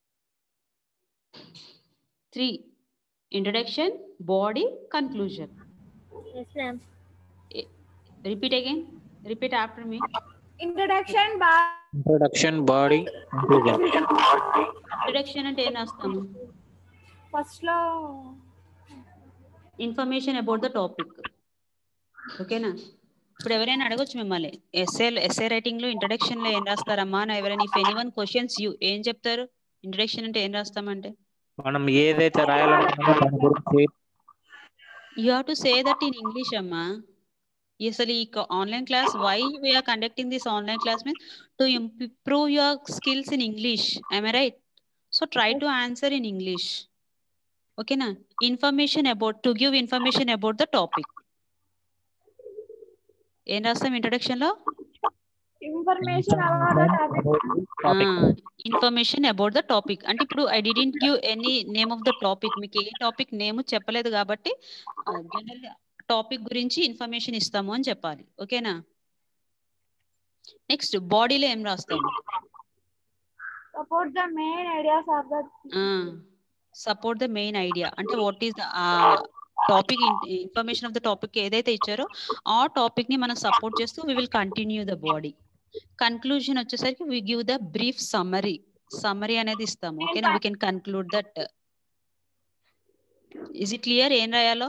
3: introduction, body, conclusion. Yes ma'am. Repeat again. Repeat after me. Introduction, body, conclusion. Introduction అంటే ఏం రాస్తాము? ఫస్ట్ లో ఇన్ఫర్మేషన్ అబౌట్ ద టాపిక్. ఓకేనా? ఇప్పుడు ఎవరైనా అడగొచ్చు మిమ్మల్ని, ఎస్సే రైటింగ్ లో ఇంట్రడక్షన్ లో ఏం రాస్తారమ్మా అని ఎవరైనా, ఇఫ్ ఎనీవన్ క్వశ్చన్స్ యూ, ఏం చెప్తారు? ఇంట్రడక్షన్ అంటే ఏం రాస్తామంటే మనం ఏదైతే రాయాలనుకున్నామో దాని గురించి. You have to say that in English అమ్మా. అసలు ఈ online class, why we are conducting this online class means to improve your skills in English. I I right? So try to answer in English. ఓకేనా? Information about, to give information about the topic. ఏం రాస్తాం introduction లో? Information information about the topic. అంటే ఇప్పుడు I didn't give any name of the topic, మీకు ఏ topic name చెప్పలేదు కాబట్టి జనరల్ టాపిక్ గురించి ఇన్ఫర్మేషన్ ఇస్తాము అని చెప్పాలి. ఓకేనా? నెక్స్ట్ బాడీలో ఏం రాస్తాము? Support the main ideas of the support the main idea అంటే what is the topic information of the topic ఏదైతే ఇచ్చారో ఆ టాపిక్ ని మనం సపోర్ట్ చేస్తూ we will continue the body. Conclusion వచ్చేసరికి we give the brief summary అనేది ఇస్తాము. ఓకేనా, we can conclude that. Is it clear ఏం రాయాలో?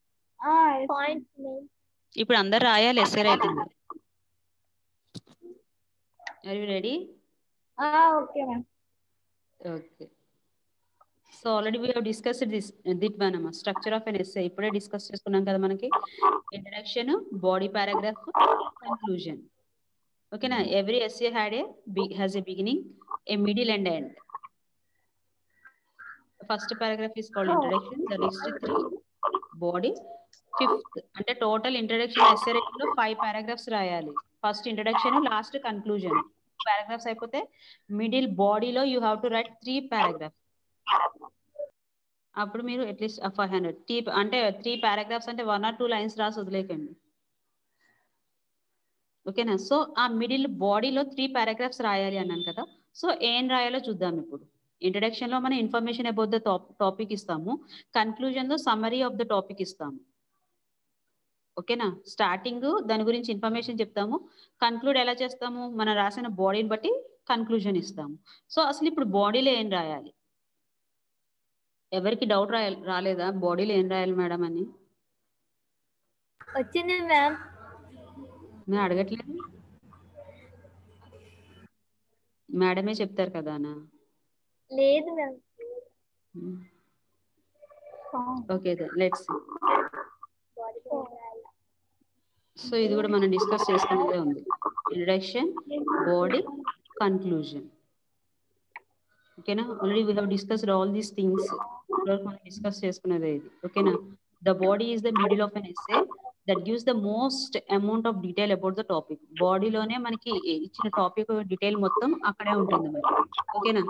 ఇప్పుడు అందరు రాయాలి essay writing. Are you ready? Okay ma'am. Okay, so already we have discussed that one structure of an essay. ఇప్పుడే డిస్కస్ చేసుకున్నాం కదా మనకి. Introduction, body paragraph, conclusion. ఓకేనా, every essay has a beginning, a middle and end. The first paragraph is called introduction, the next 3 body, 5th అంటే total introduction SA writing లో 5 paragraphs రాయాలి. First introduction, last conclusion. Paragraphs అయిపోతే middle బాడీలో you have to write 3 paragraphs. అప్పుడు మీరు at least 500 అంటే 3 paragraphs అంటే 1 or 2 lines రాసి వదిలేకండి. ఓకేనా, సో ఆ మిడిల్ బాడీలో 3 పారాగ్రాఫ్స్ రాయాలి అన్నాను కదా. సో ఏం రాయాలో చూద్దాం ఇప్పుడు. ఇంట్రడక్షన్ లో మనం ఇన్ఫర్మేషన్ అబౌట్ ద టాపిక్ ఇస్తాము. కన్క్లూజన్ లో సమ్మరీ ఆఫ్ ద టాపిక్ ఇస్తాము. ఓకేనా, స్టార్టింగ్ దాని గురించి ఇన్ఫర్మేషన్ చెప్తాము. కన్క్లూడ్ ఎలా చేస్తాము? మనం రాసిన బాడీని బట్టి కన్క్లూజన్ ఇస్తాము. సో అసలు ఇప్పుడు బాడీలో ఏం రాయాలి? ఎవరికి డౌట్ రాలేదా బాడీలో ఏం రాయాలి మేడం అని? వచ్చింది మ్యామ్. నేను అడగట్లేదు, మేడమే చెప్తారు కదా అన్న. లేదు ma'am. Okay, let's see. So ఇది కూడా మనం డిస్కస్ చేసుకునేదే ఉంది. Introduction, body, conclusion. ఓకేనా, already we have discussed all these things. మనం డిస్కస్ చేసుకునేదే ఇది. ఓకేనా, the body is the middle of an essay that gives the most amount of detail about the topic. బాడీలోనే మనకి ఇచ్చిన టాపిక్ డీటెయిల్ మొత్తం అక్కడే ఉంటుంది మరి. ఓకేనా,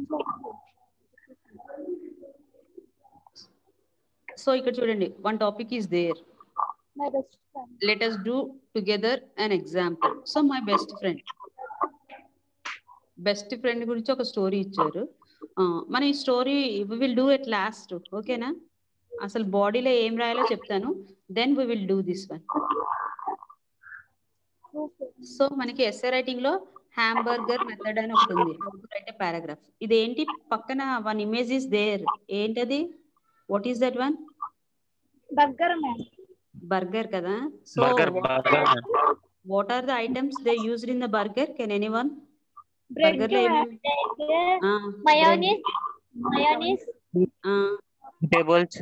సో ఇక్కడ చూడండి, one topic is there. Let us do together an example. So my best friend గురించి ఒక స్టోరీ ఇచ్చారు. మన ఈ story we will do at last. ఓకేనా, అసలు బాడీలో ఏం రాయాలో చెప్తాను, then we will do this one. So మనకి ఎస్ఏ రైటింగ్ లో హ్యాంబర్గర్ మెథడ్ అని ఒకటి ఉంది. Write a paragraph. ఇదేంటి పక్కన వన్ ఇమేజ్ ఇస్ దేర్. ఏంటది? What is that one? Burger ma'am. Burger కదా. So what are the items they used in the burger? Can anyone? Bread, mayonnaise, vegetables,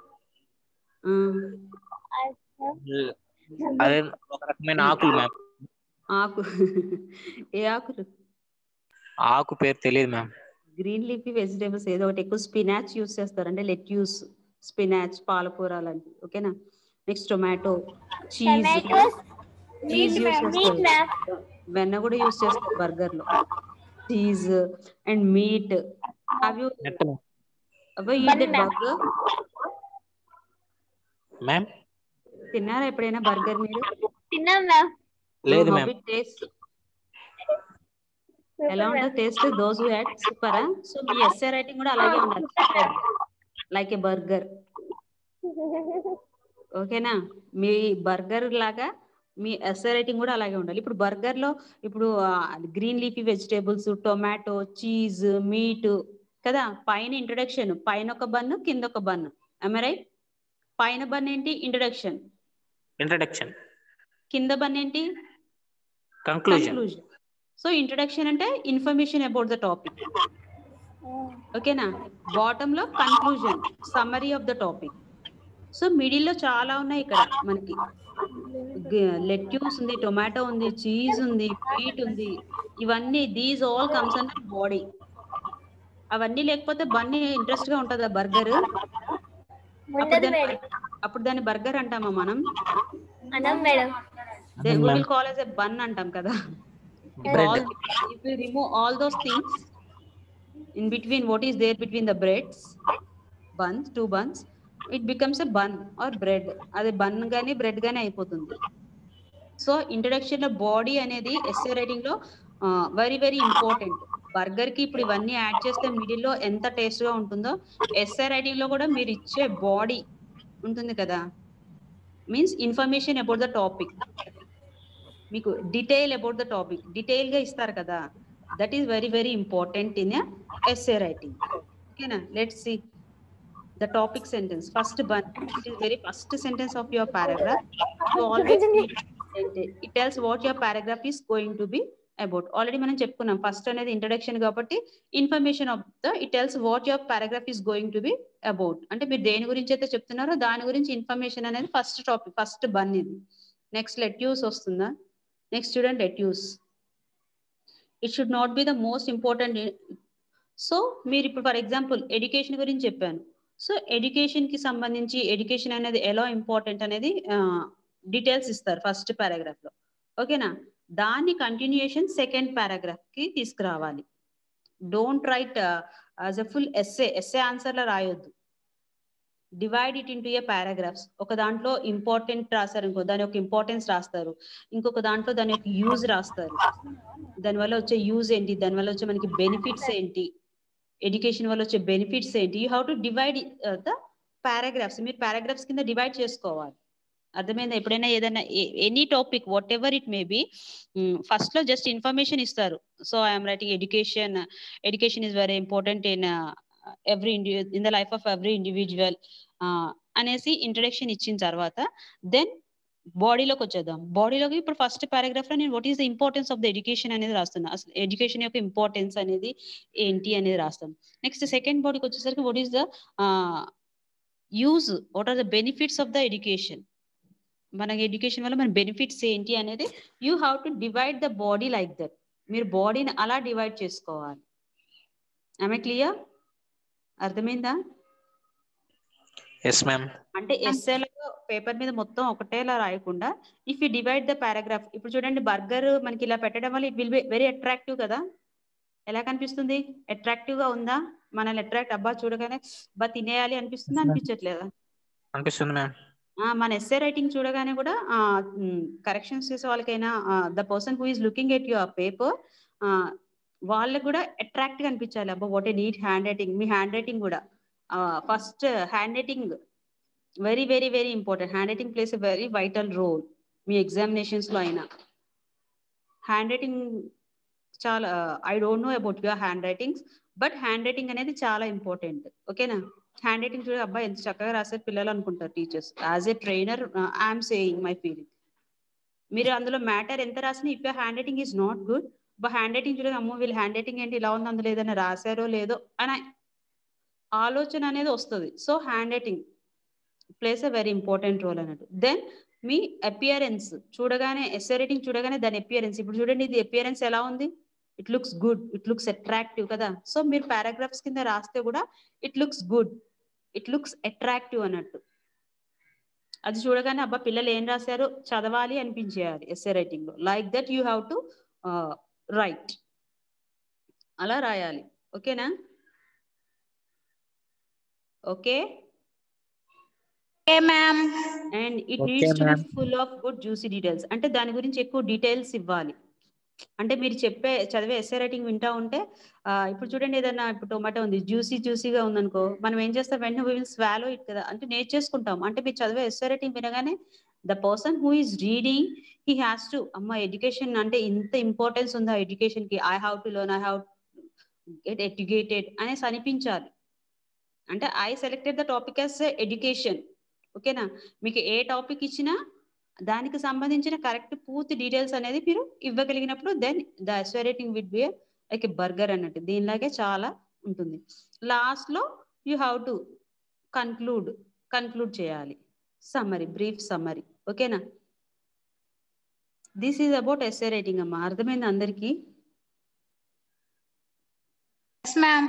అదే ఒక రకమైన ఆకులు మ్యామ్. ఆకు ఏ ఆకులు? ఆకు పేరు తెలియదు మ్యామ్. గ్రీన్ లీఫీ వెజిటేబుల్స్ ఏదో ఒకటి. ఎక్కువ స్పినాచ్ యూస్ చేస్తారు, అంటే లెట్యూస్, స్పినాచ్, పాలకూర అలాంటివి. ఓకేనా, నెక్స్ట్ టొమాటో, చీజ్ యూస్ చేస్తారు. వెన్న కూడా యూస్ చేస్తారు బర్గర్ లో. Cheese and meat. Have you eated burger ma'am? తిన్నారా ఎప్పుడైనా బర్గర్ మీరు? తిన్నాం మ్యామ్. లేదు మ్యామ్. టేస్ట్ ఎలా ఉంటుంది? టేస్ట్ దోస్ హూ హ్యాడ్ సూపరా. సో మీ ఎస్ఏ రైటింగ్ కూడా అలాగే ఉండాలి, లైక్ ఏ బర్గర్. ఓకేనా, మీ బర్గర్ లాగా మీ ఎస్ఏ రైటింగ్ కూడా అలాగే ఉండాలి. ఇప్పుడు బర్గర్ లో ఇప్పుడు green leafy vegetables, tomato, cheese, meat కదా. పైన ఇంట్రడక్షన్, పైన ఒక బన్, కింద ఒక బన్. am I right? పైన బన్ ఏంటి? ఇంట్రడక్షన్. కింద బన్ ఏంటి? కన్క్లూజన్. సో ఇంట్రడక్షన్ అంటే ఇన్ఫర్మేషన్ అబౌట్ ద టాపిక్. ఓకేనా, బాటమ్ లో conclusion, summary of the topic. So middle లో చాలా ఉన్నాయి ఇక్కడ మనకి. లెట్యూస్ ఉంది, టొమాటో ఉంది, చీజ్ ఉంది, మీట్ ఉంది. ఇవన్నీ these all comes under body. అవన్నీ లేకపోతే బన్నీ ఇంట్రెస్ట్ గా ఉంటుందా బర్గర్? అప్పుడు దాన్ని బర్గర్ అంటామా మనం? we will call as a bun అంటాం కదా. if we remove all those things in between, what is there between the breads, buns, 2 buns, it becomes a bun or bread. అది bun గానీ bread గానీ అయిపోతుంది. So introduction లో body అనేది essay writing లో very very important. Burger కి ఇప్పుడు ఇవన్నీ యాడ్ చేస్తే మిడిల్ లో ఎంత టేస్ట్ గా ఉంటుందో, ఎస్ఏ రైటింగ్ లో కూడా మీరు ఇచ్చే బాడీ ఉంటుంది కదా, means information about the topic, మీకు detail about the topic detail గా ఇస్తారు కదా, that is very very important in essay writing. ఓకేనా, let's see the topic sentence. First one, it is very first sentence of your paragraph. You always need it tells what your paragraph is going to be about. Already మనం చెప్పుకున్నాం, first అనేది introduction కాబట్టి information of the it tells what your paragraph is going to be about. అంటే మీరు దేని గురించి అయితే చెప్తున్నారో దాని గురించి ఇన్ఫర్మేషన్ అనేది ఫస్ట్ టాపిక్, ఫస్ట్ బన్ ఇది. నెక్స్ట్ లెట్ యూస్ వస్తుందా? Next student let us. It should not be the most important. So మీరు ఇప్పుడు ఫర్ ఎగ్జాంపుల్ ఎడ్యుకేషన్ గురించి చెప్పాను. సో ఎడ్యుకేషన్ కి సంబంధించి ఎడ్యుకేషన్ అనేది ఎలా ఇంపార్టెంట్ అనేది డీటెయిల్స్ ఇస్తారు ఫస్ట్ పారాగ్రాఫ్ లో. ఓకేనా, దాని కంటిన్యూషన్ సెకండ్ పారాగ్రాఫ్ కి తీసుకురావాలి. Don't write as a full essay answer లో రాయొద్దు. Divide it into a paragraphs. ఒక దాంట్లో ఇంపార్టెంట్ రాస్తారు, ఇంకో దాని యొక్క ఇంపార్టెన్స్ రాస్తారు, ఇంకొక దాంట్లో దాని యొక్క యూజ్ రాస్తారు, దానివల్ల వచ్చే యూజ్ ఏంటి, దానివల్ల వచ్చే మనకి బెనిఫిట్స్ ఏంటి, ఎడ్యుకేషన్ వల్ల వచ్చే బెనిఫిట్స్ ఏంటి. You have to divide the paragraphs. మీరు పారాగ్రాఫ్స్ కింద డివైడ్ చేసుకోవాలి. అర్థమైందా? ఎప్పుడైనా ఏదైనా any topic whatever it may be, first లో జస్ట్ ఇన్ఫర్మేషన్ ఇస్తారు. So I'm writing education, education is very important in in the life of every individual అనేసి introduction ఇచ్చిన తర్వాత దెన్ బాడీలోకి వచ్చేద్దాం. బాడీలోకి ఇప్పుడు ఫస్ట్ పారాగ్రాఫ్ లో నేను what is the importance of the education అనేది రాస్తున్నా. అసలు ఎడ్యుకేషన్ యొక్క ఇంపార్టెన్స్ అనేది ఏంటి అనేది రాస్తాను. నెక్స్ట్ సెకండ్ బాడీకి వచ్చేసరికి what is the use, what are the benefits of the education, మనకి ఎడ్యుకేషన్ వల్ల మన బెనిఫిట్స్ ఏంటి అనేది you have to divide the body like that. మీరు బాడీని అలా డివైడ్ చేసుకోవాలి. Am I clear? అర్థమైందా? Yes ma'am. అంటే ఎస్ఏలో పేపర్ మీద మొత్తం ఒకటేలా రాయకుండా if you divide the paragraph. ఇప్పుడు చూడండి, బర్గర్ మనకి ఇలా పెట్టడం వల్ల it will be very attractive కదా. ఎలా కనిపిస్తుంది? అట్రాక్టివ్ గా ఉందా? మనల్ని అట్రాక్ట్, అబ్బా చూడగానే అబ్బా తినేయాలి అనిపిస్తుందా, అనిపించట్లేదా? అనిపిస్తుంది మ్యామ్. మన ఎస్ఏ రైటింగ్ చూడగానే కూడా కరెక్షన్స్ చేసే వాళ్ళకైనా the person who is looking at your paper వాళ్ళకి కూడా అట్రాక్ట్ గా అనిపించాలి. అబ్బా what a neat handwriting. మీ హ్యాండ్ రైటింగ్ కూడా first handwriting very very very important. Handwriting plays a very vital role. మీ ఎగ్జామినేషన్స్ లో అయినా హ్యాండ్ రైటింగ్ చాలా, I don't know about your handwritings, but handwriting అనేది చాలా important. ఓకేనా, hand writing చూడ అబ్బాయి ఎంత చక్కగా రాసే పిల్లలు అనుకుంటారు teachers. As a trainer I'm saying my feeling. మీరు అందులో మ్యాటర్ ఎంత రాసినా if your handwriting is not good, handwriting చూడగా అమ్మో వీళ్ళు హ్యాండ్ రైటింగ్ ఏంటి ఇలా ఉంది, అందులో ఏదైనా రాశారో లేదో అనే ఆలోచన అనేది వస్తుంది. So handwriting plays a very important role అన్నట్టు. దెన్ మీ అపియరెన్స్ చూడగానే, ఎస్ఏ రైటింగ్ చూడగానే దాని అపియరెన్స్. ఇప్పుడు చూడండి ఇది అపియరెన్స్ ఎలా ఉంది, it looks good, it looks attractive కదా. సో మీరు పారాగ్రాఫ్స్ కింద రాస్తే కూడా it looks good, it looks attractive అన్నట్టు. అది చూడగానే అబ్బా పిల్లలు ఏం రాశారో చదవాలి అనిపించేయాలి ఎస్ఏ రైటింగ్ లో. Like that you have to write, అలా రాయాలి. ఓకేనా? Okay. Ma'am. And it needs to be full of good juicy details. అంటే దాని గురించి ఎక్కువ డీటెయిల్స్ ఇవ్వాలి. అంటే మీరు చదివే ఎస్ఏ రైటింగ్ వింటా ఉంటే ఇప్పుడు చూడండి ఏదన్నా ఇప్పుడు టొమాటో ఉంది జ్యూసీగా ఉందనుకో, మనం ఏం చేస్తాం వెంటనే వి విల్ స్వాలో ఇట్ కదా, అంటే నేర్చేసుకుంటాం. అంటే మీరు చదివే ఎస్ఏ రైటింగ్ వినగానే the person who is reading he has to, అమ్మ ఎడ్యుకేషన్ అంటే ఇంత ఇంపార్టెన్స్ ఉందా ఎడ్యుకేషన్ కి, I have to learn, I have get educated అనేసి అనిపించాలి. అంటే I selected the topic as education. ఓకేనా, మీకు ఏ టాపిక్ ఇచ్చినా దానికి సంబంధించిన కరెక్ట్ పూర్తి డీటెయిల్స్ అనేది మీరు ఇవ్వగలిగినప్పుడు then the essay writing will be like a burger అన్నట్టు. దీనిలాగే చాలా ఉంటుంది. లాస్ట్ లో యూ హ్యావ్ టు కన్క్లూడ్ చేయాలి. Summary, brief summary. ఓకేనా, this is about essay writing అమ్మా. అర్థమైంది అందరికీ? మ్యామ్.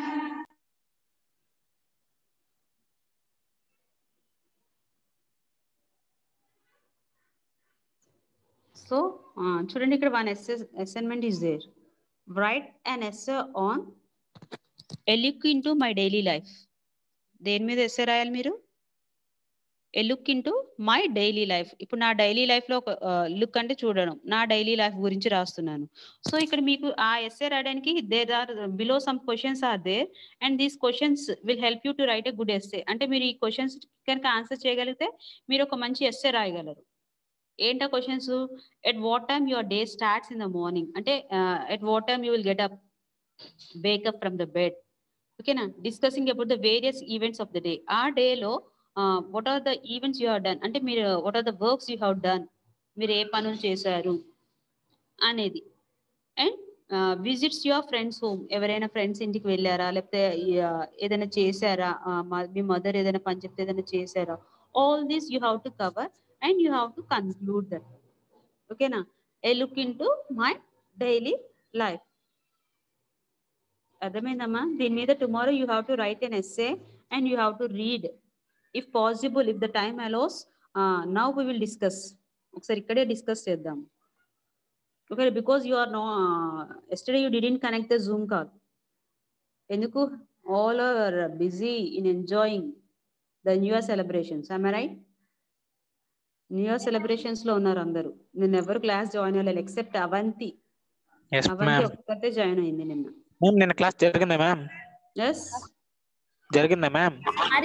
సో చూడండి ఇక్కడ one assignment is there. Write an essay on a look into my daily life. దేని మీద ఎస్సే రాయాలి మీరు? A look into my daily life. ఇప్పుడు నా డైలీ లైఫ్ లో లుక్ అంటే చూడడం, నా డైలీ లైఫ్ గురించి రాస్తున్నాను. సో ఇక్కడ మీకు ఆ ఎస్సే రాయడానికి there are below some questions are there and these questions will help you to write a good essay. అంటే మీరు ఈ క్వశ్చన్స్ కనుక ఆన్సర్ చేయగలిగితే మీరు ఒక మంచి ఎస్సే రాయగలరు. ఏంటా questions? At what time your day starts in the morning, అంటే at what time you will get up, wake up from the bed. ఓకేనా? Discussing about the various events of the day. ఆ డేలో what are the events you have done, అంటే మీరు what are the works you have done, మీరు ఏ పనులు చేశారు అనేది. And visits your friends home, ఎవరైనా ఫ్రెండ్స్ ఇంటికి వెళ్ళారా, లేకపోతే ఏదైనా చేశారా, మీ మదర్ ఏదైనా పని చెప్తే ఏదైనా చేశారా, all these you have to cover and you have to conclude that. ఓకేనా? A look into my daily life. అర్థమైందమ్మా? దీని మీద tomorrow you have to write an essay and you have to read if possible, if the time allows. Now we will discuss, ఒకసారి ఇక్కడే discuss చేద్దాం. Okay, because you are no yesterday you didn't connect the Zoom call. ఎందుకు? All are busy in enjoying the new year celebrations. I right? New year celebrations లో ఉన్నారు అందరూ. నిన్న ఎవరు class join అవ్వలేదు ఎక్సెప్ట్ అవంతి. అవంతి ఒక్కతే జాయిన్ అయింది నిన్న. నిన్న క్లాస్ జరిగిందా మ్యామ్? ఎస్ జరిగిందా మ్యామ్?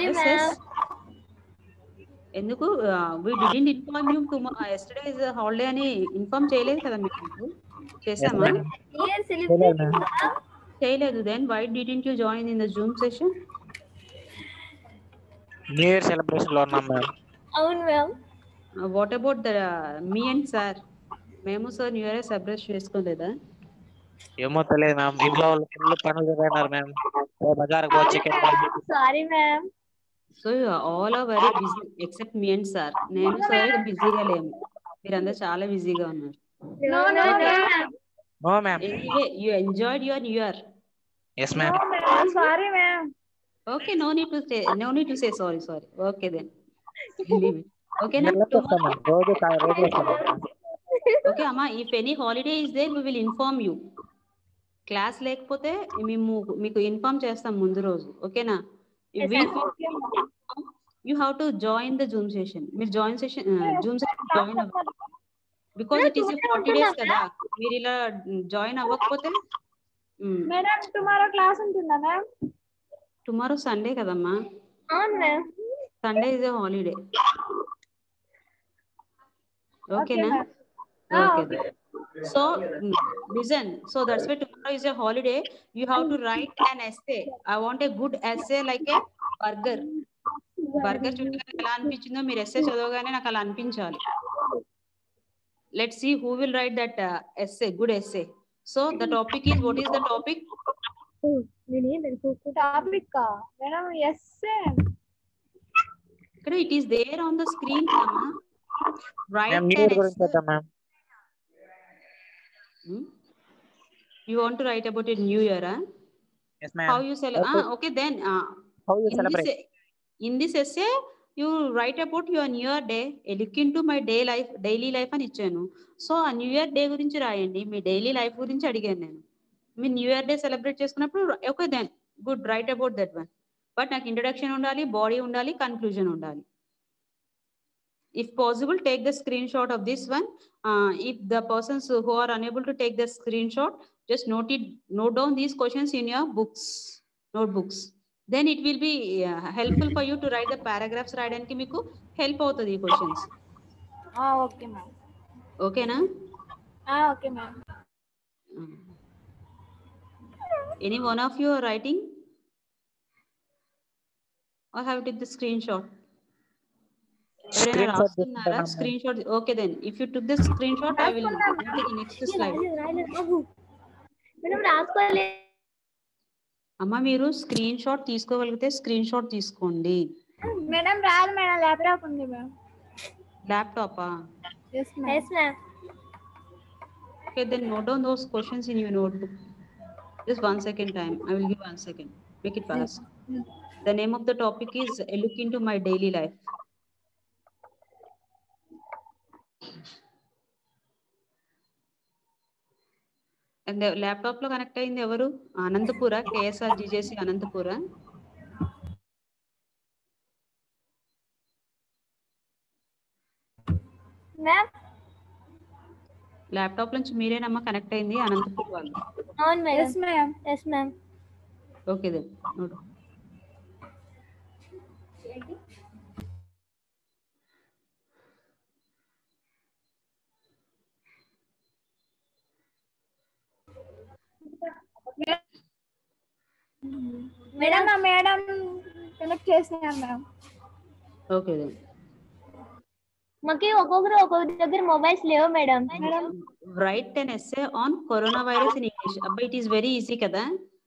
ఎందుకు? We didn't inform you yesterday is holiday అని ఇన్ఫార్మ్ చేయలేదు కదా మీకు? చేసామా? చేయలేదు. Then why didn't you join in the Zoom session? New year celebration లో ఉన్నాం మ్యామ్. అవును ma'am. What about the me and sir? మేము సార్ న్యూ ఇయర్ సెలబ్రేట్ చేసుకోలేదా? ఏమో తెలియదు మ్యామ్, ఇంట్లో వాళ్ళు ఫుల్ పనులు పోయినారు మ్యామ్. బజార్కి పోయి chicken. Sorry ma'am. So all are very busy except me and sir. నేను సార్ బిజీగా లేము, మీరందరూ చాలా బిజీగా ఉన్నారు. No ma'am. Anyway you enjoyed your new year. Yes ma'am. Sorry ma'am. Okay, no need to say sorry. Okay then. Leave it. Okay na? Okay amma, if any holiday is there we will inform you. Class లేకపోతే మేము మీకు inform చేస్తాం ముందు రోజు. ఓకేనా? You have to join the Zoom session. మీరు Zoom session join అవ్వాలి. Because it is a 40 days కదా. మీరు ఇలా జాయిన్ అవ్వకపోతే మేడం టుమారో క్లాస్ ఉంటుందా మ్యామ్? టుమారో సండే కదమ్మా. అవును ma'am. Sunday is a holiday. ఓకేనా? Okay. So listen, so that's why tomorrow is a holiday. You have to write an essay. I want a good essay like a burger. Burger చూడగానే ఎలా అనిపించిందో మీరు essay చదవగానే నాకు అలా అనిపించాలి. Let's see who will write that essay, good essay. So the topic is, what is the topic? Topic madam essay. ఇక్కడ it is there on the screen kama. Write an essay. You want to write about a new year, huh? Yes ma'am. How you celebrate? Okay then. How you celebrate? In this essay, you write about your new year day. A look into my daily life అని ఇచ్చాను. So ఆ new year day గురించి రాయండి. మీ daily life గురించి అడిగాను నేను. మీ new year day celebrate చేసుకున్నప్పుడు okay then good, write about that one. But నాకు ఇంట్రడక్షన్ ఉండాలి, బాడీ ఉండాలి, కన్క్లూజన్ ఉండాలి. If possible, take the screenshot of this one. If the persons who are unable to take the screenshot, just note down these questions in your notebooks. Then it will be helpful for you to write the paragraphs. రాయడానికి మీకు help అవుతుంది ఈ questions. Okay ma'am. ఓకేనా? Okay ma'am. Any one of you are writing or have to take the screenshot? ఎవరైనా రాస్తున్నారా screenshot? Okay then if you took the screenshot I will take next slide. అమ్మ మీరు screenshot తీసుకోగలిగితే screen shot తీసుకోండి. Madam రాదు madam, laptop ఉంది madam. ల్యాప్టాపా? yes ma'am. Okay then note down those questions in your notebook. Just 1 second time. I will give 1 second. Make it fast. The name of the topic is a look into my daily life. అండ్ laptop లో connect అయింది ఎవరు? Anantapura, KSR GJC Anantapura. Ma'am laptop నుంచి మీరేనమ్మా connect అయింది అనంతపూర్ వాళ్ళు? అవును madam. Yes ma'am. Yes ma'am. Okay then note. Madam connect చేసినాం మ్యామ్. Okay then. మాకి ఒక్కొక్కరి దగ్గర మొబైల్స్ లేవు madam. Write an essay on coronavirus in English. Abba, it is very easy kada.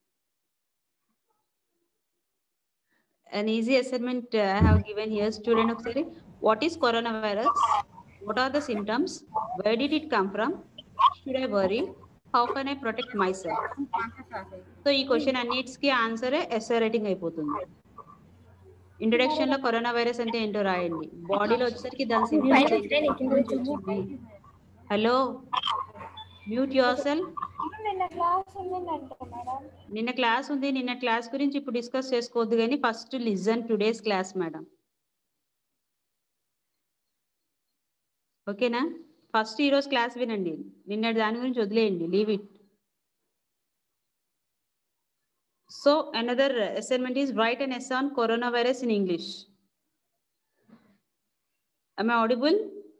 An easy assignment I have given here. Student okkari, what is coronavirus? What are the symptoms? Where did it come from? Should I worry? How can I protect myself? So ee question annits ki answer essay writing అయిపోతుంది. Introduction లో corona virus అంటే ఏంటో రాయండి. బాడీలో వచ్చేసరికి దాని symptoms. Hello, mute yourself. నిన్న class ఉంది. నిన్న క్లాస్ గురించి ఇప్పుడు డిస్కస్ చేసుకోవద్దు కానీ first listen today's class madam. ఓకేనా? ఫస్ట్ ఈరోజు క్లాస్ వినండి. నిన్న దాని గురించి వదిలేయండి, leave it. So another assignment is write an essay on coronavirus in English. Am I audible?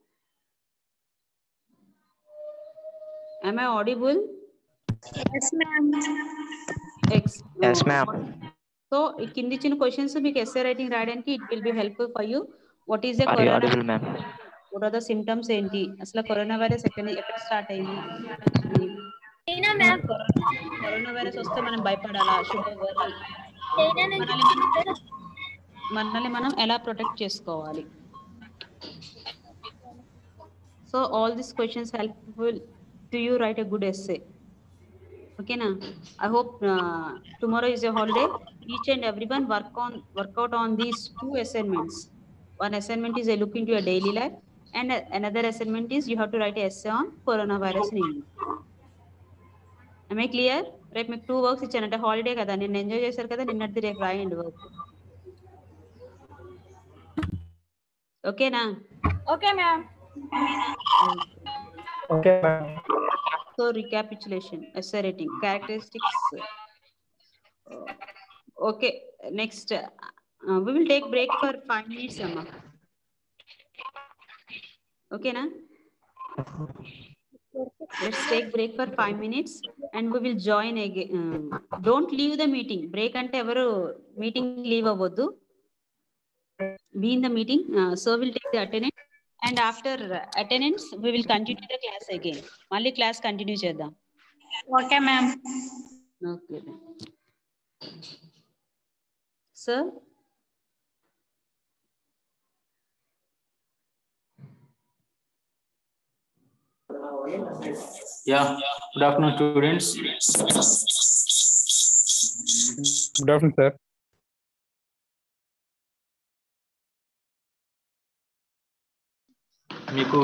Am I audible? Yes ma'am. Yes ma'am. So kindi chin questions మీకు essay writing రాయడానికి it will be helpful for you. What is a Are you corona? audible, ma'am? What are the symptoms ఏంటి? అసలు corona virus ఎక్కడ start అయింది? Corona virus వస్తే మనం భయపడాలా? మనల్ని మనం ఎలా ప్రొటెక్ట్ చేసుకోవాలి? So all these questions helpful to you write a good essay. ఓకేనా? I hope tomorrow is a holiday. Each and everyone work out on these two assignments. One assignment is a look into your daily life, and another assignment is you have to write an essay on coronavirus in English. Am I clear? రేపు మీకు 2 works ఇచ్చానంటే holiday కదా, నిన్న enjoy చేశారు కదా, నిన్నటిది రేపు రాయండి work. ఓకేనా? Okay ma'am. Okay ma'am. So recapitulation, essay writing, characteristics. Okay, next we will take break for 5 minutes amma. Okay na? Let's take break for 5 minutes and we will join again. Don't leave the meeting. Break ante evaru meeting leave avvoddu. Be in the meeting. So we'll take the attendance and after attendance we will continue the class again. Malli class continue cheddam. Okay ma'am. Okay. Sir? Yeah. Good afternoon, students. Good afternoon sir. మీకు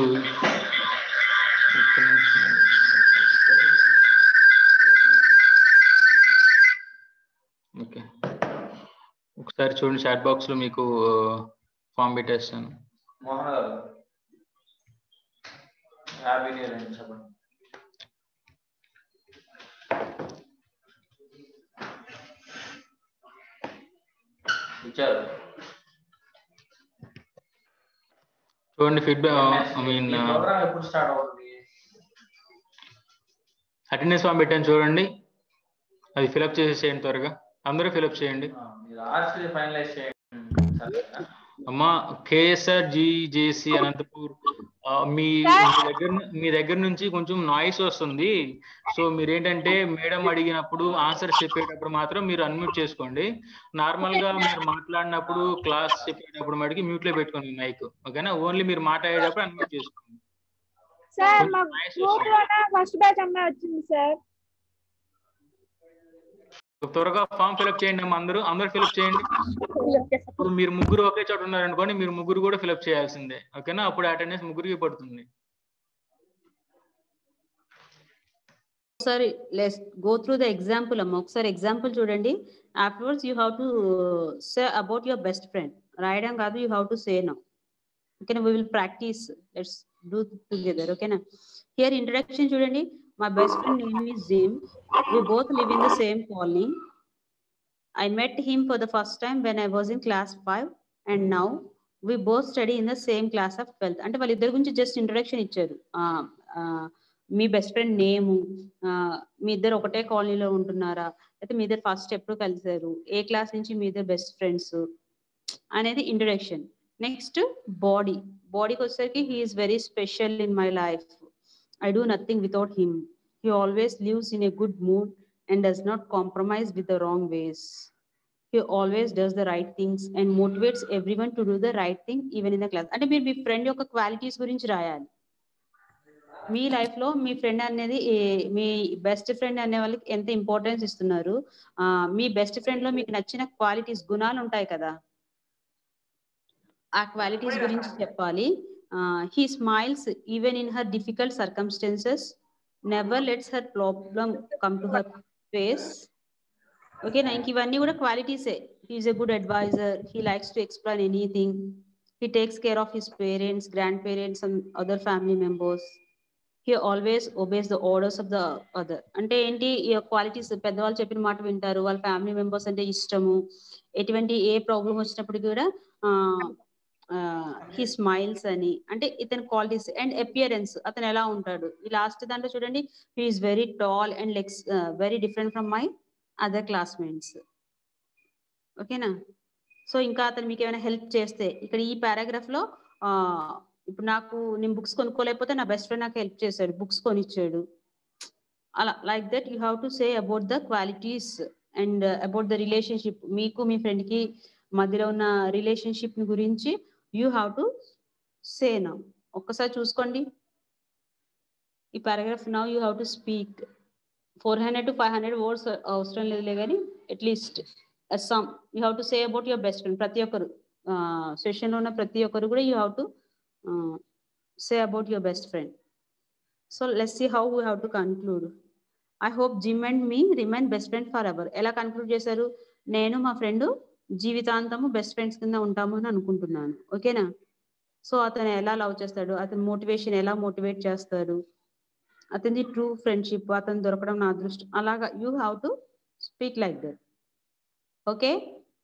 okay, ఒకసారి చూడండి chat box లో మీకు form పెట్టేస్తాను. మోహన్ గారు happy new year అని చెప్పండి. ఇచ్చారు చూడండి. ఫీడ్బ్యాక్ ప్రోగ్రామ్ ఎప్పుడు స్టార్ట్ అవుతుంది? అటెండెన్స్ ఫామ్ పెట్టాను చూడండి, అది ఫిలప్ చేసేసేయండి త్వరగా. అందరూ ఫిలప్ చేయండి. ఫైనలైజ్ చేయండి అమ్మా. కేఎస్ఆర్ జిజేసి అనంతపూర్, మీ దగ్గర నుంచి కొంచెం నాయిస్ వస్తుంది. సో మీరేంటంటే మేడం అడిగినప్పుడు ఆన్సర్ చెప్పేటప్పుడు మాత్రం మీరు అన్మ్యూట్ చేసుకోండి. నార్మల్ గా మీరు మాట్లాడినప్పుడు క్లాస్ చెప్పేటప్పుడు మటుకి మ్యూట్ లో పెట్టుకోండి మైక్. ఓకేనా? ఓన్లీ మీరు మాట్లాడేటప్పుడు అన్మ్యూట్ చేసుకోండి. సార్ ఫస్ట్ బ్యాచ్ అమ్మాయి వచ్చింది సార్. త్వరగా ఫామ్ ఫిలప్ చేయండి అమ్మా. అందరూ ఫిలప్ చేయండి. ఇప్పుడు మీరు ముగ్గురు ఒకే చోట ఉన్నారనుకోండి, మీరు ముగ్గురు కూడా ఫిలప్ చేయాల్సిందే. ఓకేనా? అప్పుడు అటెండెన్స్ ముగ్గురికి పడుతుంది. ఒకసారి let's go through the example అమ్మ. ఒకసారి ఎగ్జాంపుల్ చూడండి. Afterwards you have to say about your best friend. రాయడం కాదు, you have to say now. Okay, we will practice. Let's do together. Okay, na. Here introduction chudandi. My best friend name is Jim. We both live in the same colony. I met him for the first time when I was in class 5, and now we both study in the same class of 12th. అంటే వాళ్ళిద్దరి గురించి just introduction ఇచ్చారు. మీ best friend name, మీ ఇద్దరు ఒకటే కాలనీలో ఉంటున్నారా, అయితే మీ ఇద్దరు ఫస్ట్ ఎప్పుడు కలిసారు, ఏ క్లాస్ నుంచి మీ ఇద్దరు బెస్ట్ ఫ్రెండ్స్ అనేది ఇంట్రడక్షన్. నెక్స్ట్ బాడీకి వచ్చేసరికి he is very special in my life. I do nothing without him. He always lives in a good mood and does not compromise with the wrong ways. He always does the right things and motivates everyone to do the right thing even in the class. అంటే మీరు మీ friend యొక్క qualities గురించి రాయాలి. మీ life లో మీ friend అనేది మీ best friend అనే వాళ్ళకి ఎంత ఇంపార్టెన్స్ ఇస్తున్నారు, మీ బెస్ట్ ఫ్రెండ్ లో మీకు నచ్చిన క్వాలిటీస్ గుణాలు ఉంటాయి కదా, ఆ క్వాలిటీస్ గురించి చెప్పాలి. He smiles even in her difficult circumstances, never lets her problem come to her face. Okay, na, ఇవన్నీ కూడా క్వాలిటీసే. He is a good advisor. He likes to explain anything. He takes care of his parents, grandparents and other family members. He always obeys the orders of the other. అంటే ఏంటి, ఈ qualities పెద్దవాళ్ళు చెప్పిన మాట వింటారు, వాళ్ళ ఫ్యామిలీ మెంబర్స్ అంటే ఇష్టము, ఎటువంటి ఏ ప్రాబ్లం వచ్చినప్పుడు కూడా హీ స్మైల్స్ అని, అంటే ఇతని క్వాలిటీస్. అండ్ అపియరెన్స్, అతను ఎలా ఉంటాడు. ఈ లాస్ట్ దాంట్లో చూడండి, he is very tall and legs very different from my other classmates. ఓకేనా. సో ఇంకా అతను మీకు ఏమైనా హెల్ప్ చేస్తే, ఇక్కడ ఈ పారాగ్రాఫ్ లో ఇప్పుడు నేను బుక్స్ కొనుక్కోలేకపోతే నా బెస్ట్ ఫ్రెండ్ నాకు హెల్ప్ చేశాడు, బుక్స్ కొనిచ్చాడు, అలా. Like that you have to say about the qualities and about the relationship. మీకు మీ ఫ్రెండ్ కి మధ్యలో ఉన్న రిలేషన్షిప్ గురించి you have to say now. ఒక్కసారి చూసుకోండి ఈ paragraph. Now you have to speak 400 to 500 words అవసరం లేదులే, కానీ at least some you have to say about your best friend. ప్రతి ఒక్కరు సెషన్ లో ఉన్న ప్రతి ఒక్కరు కూడా you have to say about your best friend. So let's see how we have to conclude. I hope Jim and me remain best friend forever. ఎలా conclude చేశారు, నేను మా ఫ్రెండ్ జీవితాంతము బెస్ట్ ఫ్రెండ్స్ కింద ఉంటాము అని అనుకుంటున్నాను. ఓకేనా. సో అతను ఎలా లవ్ చేస్తాడు, అతని మోటివేషన్ ఎలా మోటివేట్ చేస్తాడు, అతని ట్రూ ఫ్రెండ్షిప్, అతను దొరకడం నా అదృష్టం, అలాగా you have to speak like that. Okay,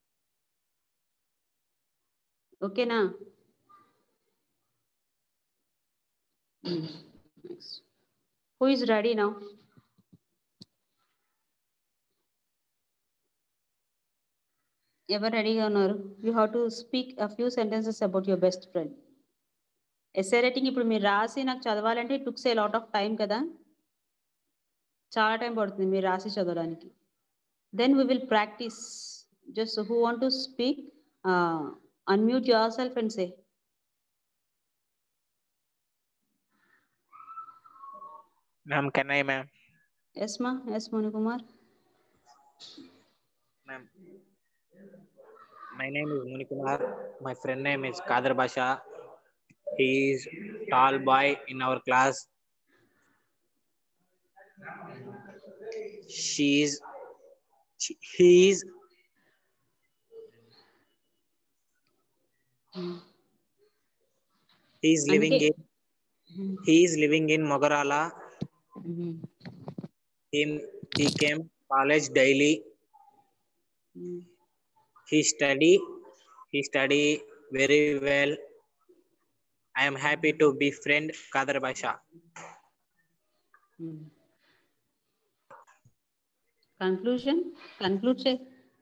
ఓకేనా. Who is ready now? ఎవరు రెడీగా ఉన్నారు? You have to speak a few sentences about your best friend. Essay writing ఇప్పుడు మీరు రాసి నాకు చదవాలంటే it takes a lot of time కదా, చాలా టైం పడుతుంది మీరు రాసి చదవడానికి. Then we will practice. Just who want to speak, unmute yourself and say. Ma'am, can I, ma'am? Yes, ma. Yes, Manu Kumar. Ma'am, my name is Muni Kumar. My friend name is Kader Basha. He is tall boy in our class. He is living in Mogarala. He came college daily. He study very well. I am happy to be friend Kader Basha. Conclusion. Conclude say.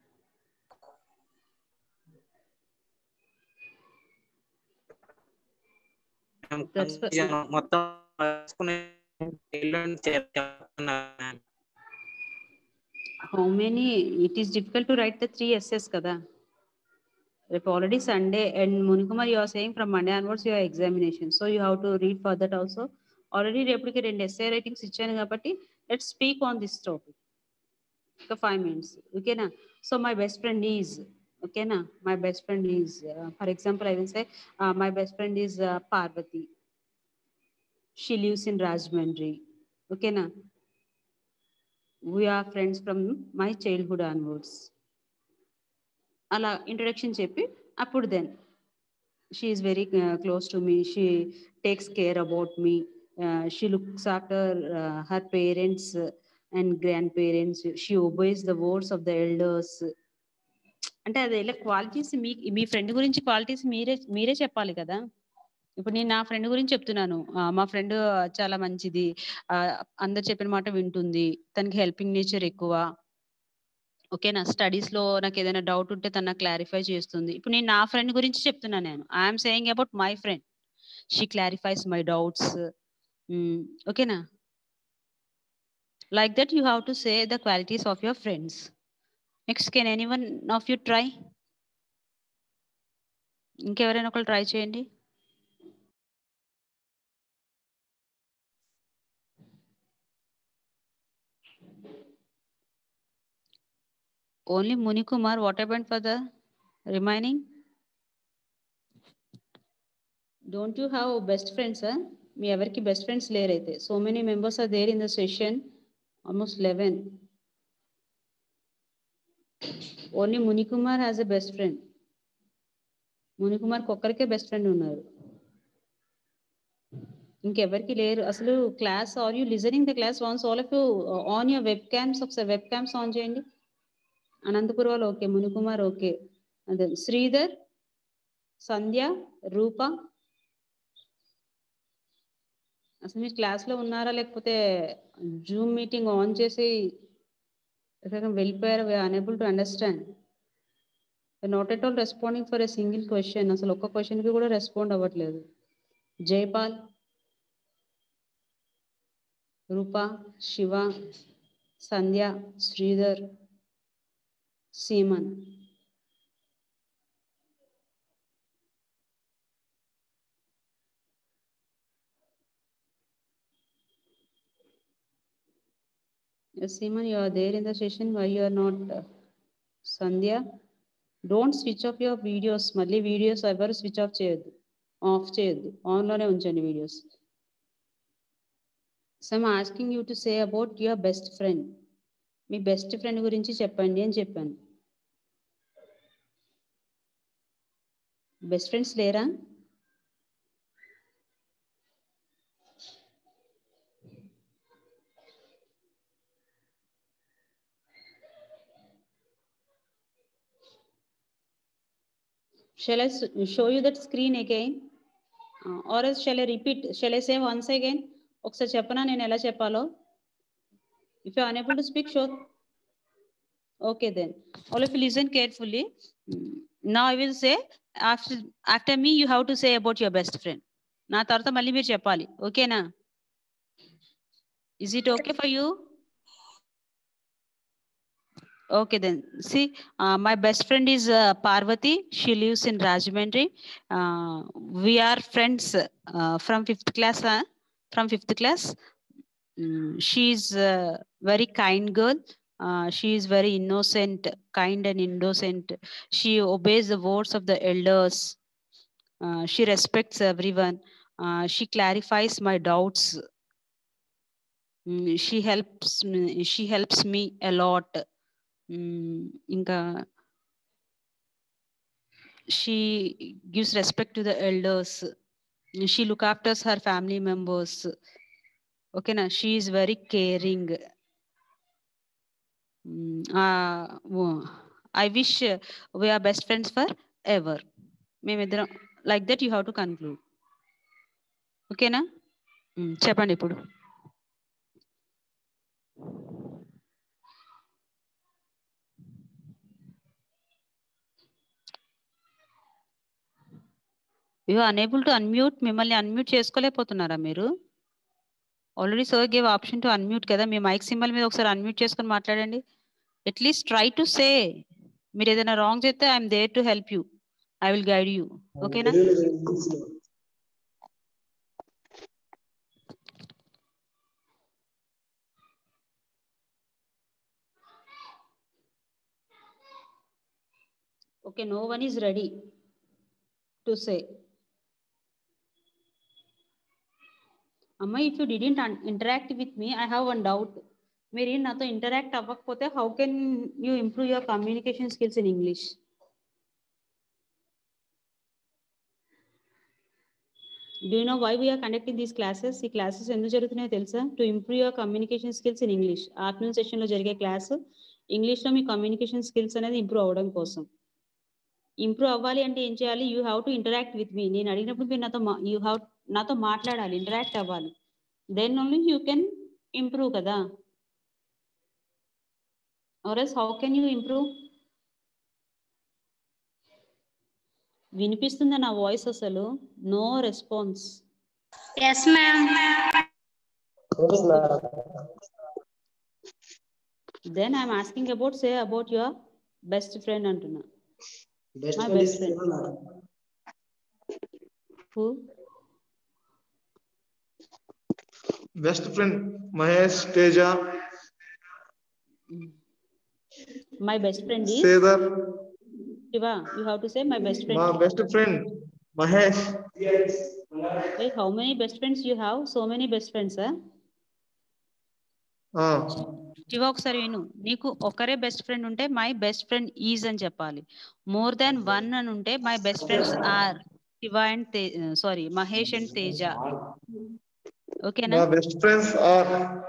మొత్తం how many? It is difficult to write the 3 essays kada. If already Sunday, and Munikumar, you are saying from Monday onwards your examination, so you have to read for that also. Already replicate and essay writing ichanu kabatti let's speak on this topic for 5 minutes. Okay na. So my best friend is, okay na, my best friend is for example I will say my best friend is Parvati. She lives in Rajahmundry. Okay na. We are friends from my childhood onwards. అలా introduction చెప్పి అప్పుడు then she is very close to me. She takes care about me. She looks after her parents and grandparents. She obeys the words of the elders. అంటే అది ఇలా qualities మీ friend గురించి qualities మీరే చెప్పాలి కదా. ఇప్పుడు నేను నా ఫ్రెండ్ గురించి చెప్తున్నాను. మా ఫ్రెండ్ చాలా మంచిది, అందరు చెప్పిన మాట వింటుంది, తనకి హెల్పింగ్ నేచర్ ఎక్కువ. ఓకేనా, స్టడీస్ లో నాకు ఏదైనా డౌట్ ఉంటే తన క్లారిఫై చేస్తుంది. ఇప్పుడు నేను నా ఫ్రెండ్ గురించి చెప్తున్నాను. నేను I'm saying about my friend. She clarifies my doubts. ఓకేనా, like that you have to say the qualities of your friends. Next, can anyone of you try? ఇంకెవరైనా ఒకళ్ళు ట్రై చేయండి. Only Muni Kumar. What happened for the remaining? Don't you have best friends, sir? Me everki best friends le rahe the. So many members are there in the session, almost 11. Only Muni Kumar has a best friend. Muni Kumar kokkarke best friend unnaru. ఇంకెవరికి లేరు అసలు. Class, are you listening the class? Once all of you on your webcams, ఒకసారి webcams on చేయండి. అనంతపురం వాళ్ళు okay, Munikumar okay, అదే శ్రీధర్, సంధ్య, రూప, అసలు మీరు క్లాస్లో ఉన్నారా లేకపోతే జూమ్ మీటింగ్ ఆన్ చేసి వెళ్ళిపోయారు? Unable to understand. Not at all responding for a single question. అసలు ఒక్క క్వశ్చన్కి కూడా రెస్పాండ్ అవ్వట్లేదు. Jaipal, Roopa, Shiva, Sandhya, Sridhar, Seeman. Yes, Seeman, you are there in the session. Why you are not? Sandhya, don't switch off your videos. Malli videos ever switch off cheyadu, off cheyadu, on lone unchandi videos. So I'm asking you to say about your best friend. మీ best friend గురించి చెప్పండి అని చెప్పాను. Best friends లేరా? Shall I show you that screen again? Or else shall I repeat? Shall I say once again? ఒకసారి చెప్పనా నేను ఎలా చెప్పాలో? If you are unable to speak, sure. Okay then. All of you listen carefully. Now I will say, after me you have to say about your best friend. నా తర్వాత మళ్ళీ మీరు చెప్పాలి. ఓకేనా? Is it okay for you? Okay then. See, my best friend is Parvati. She lives in Rajahmundry. We are friends from 5th class. From 5th class. She is a very kind girl. She is very innocent, kind and innocent. She obeys the words of the elders. She respects everyone. She clarifies my doubts. She helps me a lot. Inka, she gives respect to the elders. She looks after her family members. Okay na, she is very caring. I wish we are best friends forever. Like that you have to conclude. Okay na? చెప్పండి ఇప్పుడు. You are unable to unmute. మిమ్మల్ని unmute చేసుకోలేకపోతున్నారా మీరు? Already sir gave option to unmute కదా. మీ mic symbol మీద ఒకసారి unmute చేసుకొని మాట్లాడండి. At least try to say. మీరు ఏదైనా రాంగ్ చేస్తే I'm there to help you. I will guide you. ఓకేనా? Okay, no one is ready to say. Amma, if you didn't interact with me, I have one doubt. మీరు నాతో interact అవ్వకపోతే how can you improve your communication skills in English? Do you know why we are conducting these classes? ఈ classes ఎందుకు జరుగుతున్నాయో తెలుసా? To improve your communication skills in English. Afternoon సెషన్లో జరిగే class ఇంగ్లీష్లో మీ కమ్యూనికేషన్ స్కిల్స్ అనేది ఇంప్రూవ్ అవ్వడం కోసం. ఇంప్రూవ్ అవ్వాలి అంటే ఏం చేయాలి? You have to interact with me. నేను అడిగినప్పుడు మీరు నాతో మాట్లాడాలి, ఇంటరాక్ట్ అవ్వాలి. Then only you can improve కదా. Or else how can you improve? వినిపిస్తుందా నా వాయిస్? అసలు no response. Yes, ma'am. Then I'm asking about, say about your best friend antunna. My best friend. Who? Best friend Mahesh, Teja. My best friend is Sedar. Shiva, you have to say my best friend. My best friend Mahesh. Hey, how many best friends you have? So many best friends, huh? Shiva ఒకసారి విను. నీకు ఒకరే best friend ఉంటే my best friend is అని చెప్పాలి. More than one అని ఉంటే my best friends are Shiva and Mahesh and Teja. ఓకేనా? My best friends are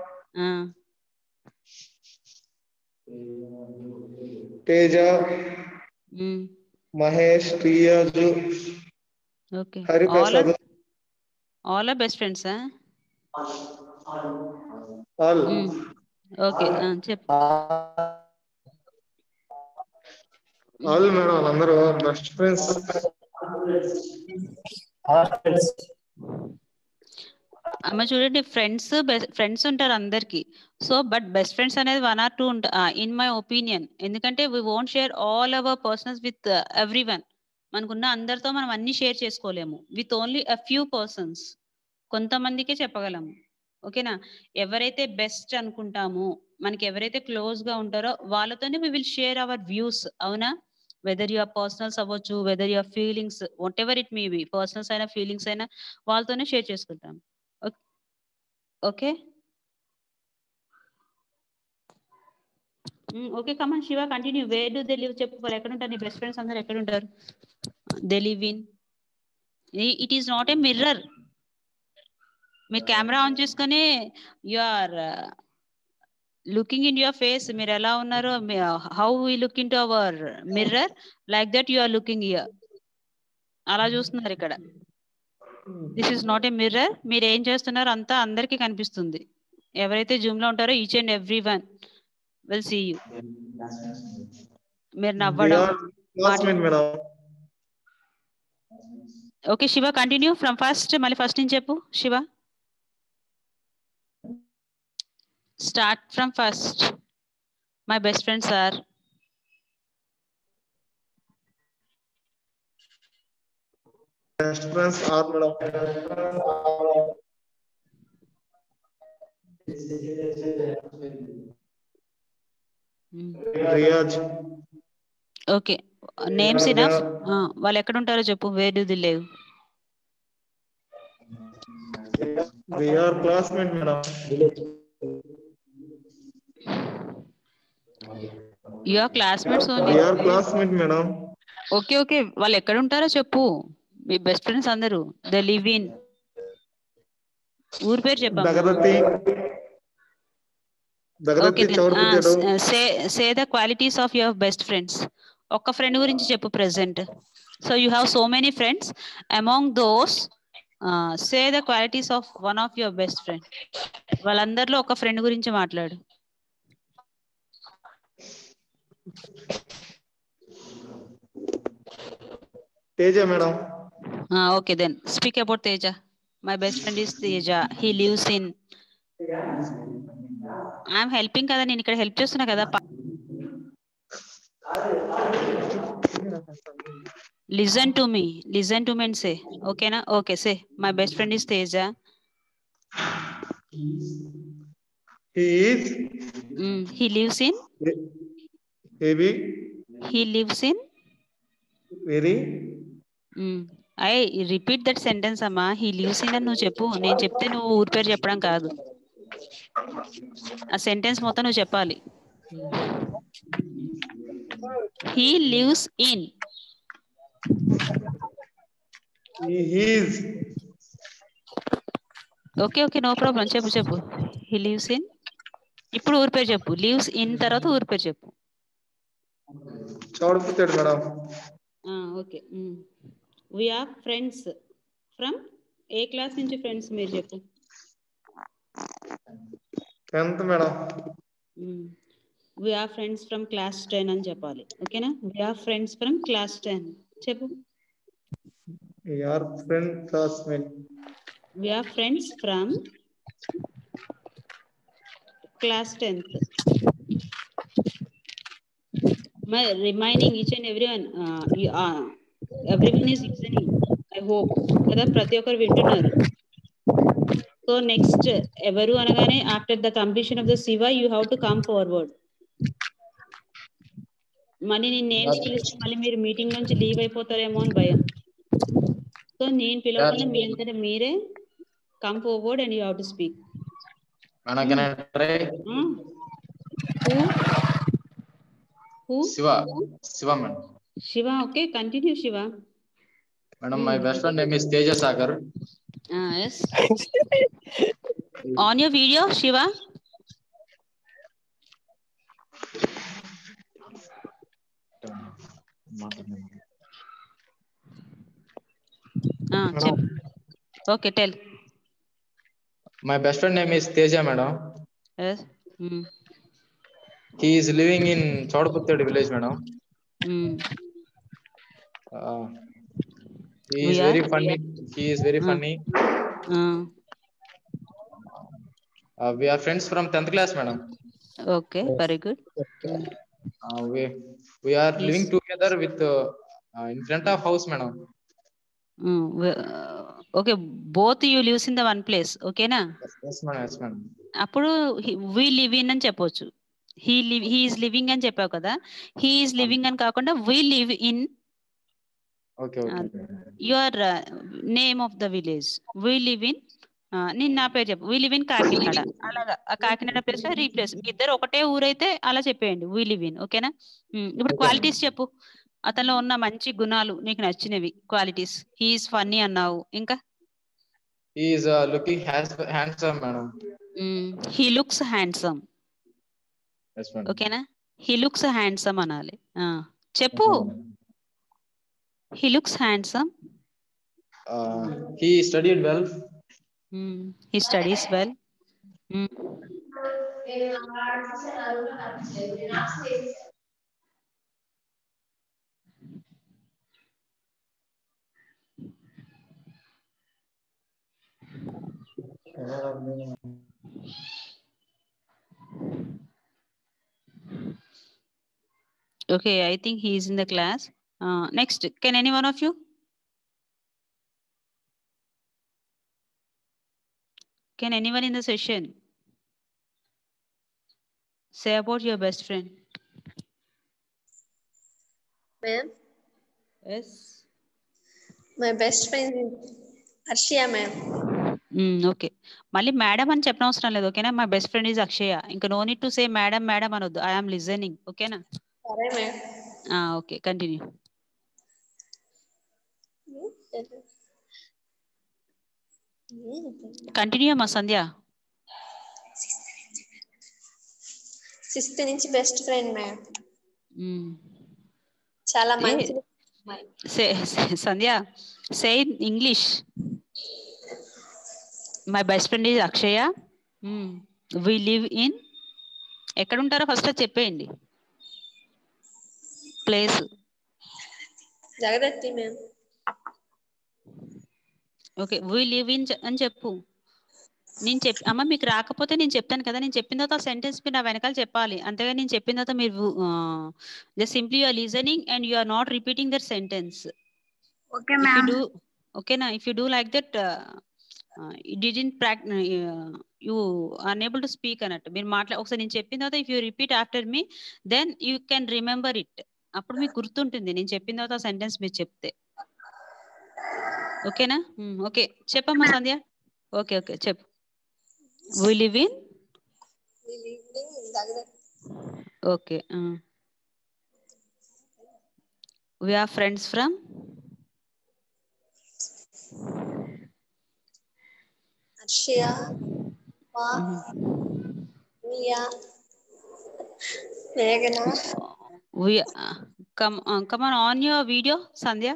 Teja, Mahesh, Riyaju. Okay. Hari Prasad. All are best friends, huh? All. Okay. చెప్పు. All madam, అందరూ best friends. అమ్మ చూడండి, friends ఉంటారు అందరికి. So but best friends అనేది 1 or 2 in my opinion. ఎందుకంటే we won't share all our personals with everyone. మనకున్న అందరితో మనం అన్ని షేర్ చేసుకోలేము. With only a few persons, కొంతమందికే చెప్పగలము. ఓకేనా? ఎవరైతే బెస్ట్ అనుకుంటామో, మనకి ఎవరైతే క్లోజ్ గా ఉంటారో వాళ్ళతోనే we will share our views. అవునా? వెదర్ యువర్ పర్సనల్స్ అవ్వచ్చు, whether your feelings, whatever it may be, personals అయినా ఫీలింగ్స్ అయినా వాళ్ళతోనే షేర్ చేసుకుంటాం. Okay okay, come on Shiva, continue. Where do they live చెప్పు. వాళ్ళు ఎక్కడ ఉంటారు? నీ బెస్ట్ ఫ్రెండ్స్ అందరు ఎక్కడ ఉంటారు? They live in. It is not a mirror. మీరు కెమెరా ఆన్ చేసుకొని you are looking in your face. మీరు ఎలా ఉన్నారో, how we look into our mirror, like that you are looking here. అలా చూస్తున్నారు ఇక్కడ. This is not a mirror. మీరు ఏం చేస్తున్నారు అంతా అందరికీ కనిపిస్తుంది. ఎవరైతే జూమ్ లో ఉంటారో each and every one will see you. మీరు నవ్వడం. Okay Shiva, continue from first. మళ్ళీ ఫస్ట్ నుంచి చెప్పు Shiva. Start from first. My best friends are. Best friends are madam. Riyaj. Okay, names enough. వాళ్ళు ఎక్కడ ఉంటారో చెప్పు. Where do they live? We are classmates madam. You are classmates only. We are classmates madam. Okay, వాళ్ళు ఎక్కడ ఉంటారో చెప్పు. మీ best friends అందరూ దే లివ్ ఇన్. ఊరు పేరు చెప్పమ్మా. Okay, say the qualities of your best friends. ఒక్క ఫ్రెండ్ గురించి చెప్పు present. So you have so many friends. Among those say the qualities of one of your best friend. వాళ్ళందరిలో ఒక friend గురించి మాట్లాడు. Teja madam. Okay, then speak about Teja. My best friend is Teja. He lives in. I am helping kada. నేను ఇక్కడ help చేస్తున్నా కదా. Listen to me and say. Okay na? Okay, say my best friend is Teja. He lives in. Maybe. He lives in. Very. I repeat that sentence అమ్మా. He lives in అని నువ్వు చెప్పు. నేను చెప్తే నువ్వు ఊరి పేరు చెప్పడం కాదు. ఆ సెంటెన్స్ మొత్తం నువ్వు చెప్పాలి. He lives in. He is. Okay okay no problem. చెప్పు చెప్పు. He lives in. ఇప్పుడు ఊరి పేరు చెప్పు. లీవ్స్ ఇన్ తర్వాత ఊరి పేరు చెప్పు. Chowdaputtedu madam. Okay. We are friends from a class నుంచి ఫ్రెండ్స్ మీరు చెప్పు. 10th madam. We are friends from class 10 అని చెప్పాలి. ఓకేనా? We are friends from class 10 చెప్పు. We are friend classmate. We are friends from class 10th. My reminding each and everyone, everyone is listening. I hope kada prati okkaru vintunnaru. So next evaru anagane after the completion of the Siva you have to come forward. మళ్ళీ నేను names పిలిస్తే మళ్ళీ మీరు meeting నుంచి leave అయిపోతారేమో అని భయం. So నేను పిలవకుండా మీ అంతటా మీరే come forward and you have to speak. Madam, can I try? Who? Shiva madam. Shiva, okay, continue Shiva. Madam, my best friend name is Teja Sagar. Yes. On your video, Shiva. Chep. Okay, tell. My best friend name is Teja madam. Yes. He is living in Chaudaputted village madam. He is very funny. He is very funny. We are friends from 10th class madam. Okay, very good. We are living together with in front of house madam. Okay, both you lives in the one place, okay na? Yes madam, yes madam. Appudu we live in అని చెప్పొచ్చు. he is living అని చెప్పావు కదా, he is living అని కాకుండా we live in. Okay. Your name of the village. We live in నేను నా పేరు చెప్పు. we live in Kakinada. అలాగా ఆ కాకినాడ ప్లేస్ లో రీప్లేస్. మీ ఇద్దరు ఒకటే ఊరైతే అలా చెప్పేయండి we live in. ఓకేనా? ఇప్పుడు క్వాలిటీస్ చెప్పు. అతనిలో ఉన్న మంచి గుణాలు నీకు నచ్చినవి క్వాలిటీస్. he is funny అన్నావు, ఇంకా? He is looking handsome madam. he looks handsome. Yes madam. ఓకేనా? he looks handsome అనాలి. చెప్పు. he looks handsome. He studied well. He studies well. Okay, I think he is in the class. Next, can any one of you? Can anyone in the session say about your best friend? Ma'am? Yes. My best friend is Arshia ma'am. Okay. మళ్ళీ madam అని చెప్పనవసరం లేదు, ఓకేనా? My best friend is Akshaya. ఇంకా no need to say madam madam అనొద్దు. I am listening, ఓకేనా? సరే madam. Okay, continue. Continue అమ్మా సంధ్య. 6th నుంచి బెస్ట్ ఫ్రెండ్ మ్యామ్. చాలా మంచి Sandhya say English. My best friend is Akshaya. We live in. ఎక్కడ ఉంటారో ఫస్ట్ చెప్పేయండి place. Jagadatti ma'am. Okay, we live in అని చెప్పు. నేను అమ్మ మీకు రాకపోతే నేను చెప్తాను కదా, నేను చెప్పిన తర్వాత సెంటెన్స్ మీరు నా వెనకాల చెప్పాలి. అంతేగా నేను చెప్పిన తర్వాత మీరు just simply you are listening and you are not repeating that sentence. Okay ma'am. ఓకేనా? If you do like that you unable to speak అన్నట్టు. మీరు ఒకసారి నేను చెప్పిన తర్వాత if you repeat after me then you can remember it. అప్పుడు మీకు గుర్తుంటుంది నేను చెప్పిన తర్వాత సెంటెన్స్ మీరు చెప్తే. ఓకేనా? ఓకే, చెప్పమ్మా సంధ్య. ఓకే చెప్పు. we live in. ఓకే. we are friends from. Arshia. Arshia, Va, Mia, Meghana. Come on your video, Sandhya.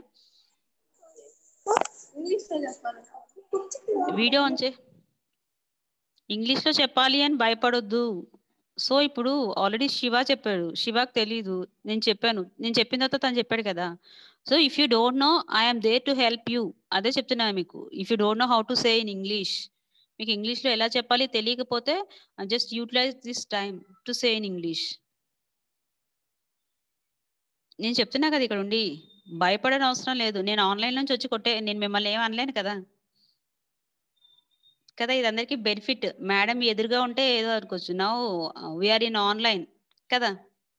Video on చే. ఇంగ్లీష్లో చెప్పాలి అని భయపడొద్దు. సో ఇప్పుడు ఆల్రెడీ శివ చెప్పాడు, శివకు తెలీదు, నేను చెప్పాను, నేను చెప్పిన తర్వాత తను చెప్పాడు కదా. So if you don't know I'm there to help you. అదే చెప్తున్నాను మీకు. If you don't know how to say in English, మీకు ఇంగ్లీష్లో ఎలా చెప్పాలి తెలియకపోతే just utilise this time to say in English. నేను చెప్తున్నా కదా ఇక్కడ ఉండి, భయపడని అవసరం లేదు. నేను ఆన్లైన్ నుంచి వచ్చి నేను మిమ్మల్ని ఏం అనలేను కదా. ఇది అందరికీ బెనిఫిట్. మేడం ఎదురుగా ఉంటే ఏదో అనుకోవచ్చు, నౌ వీఆర్ ఇన్ ఆన్లైన్ కదా.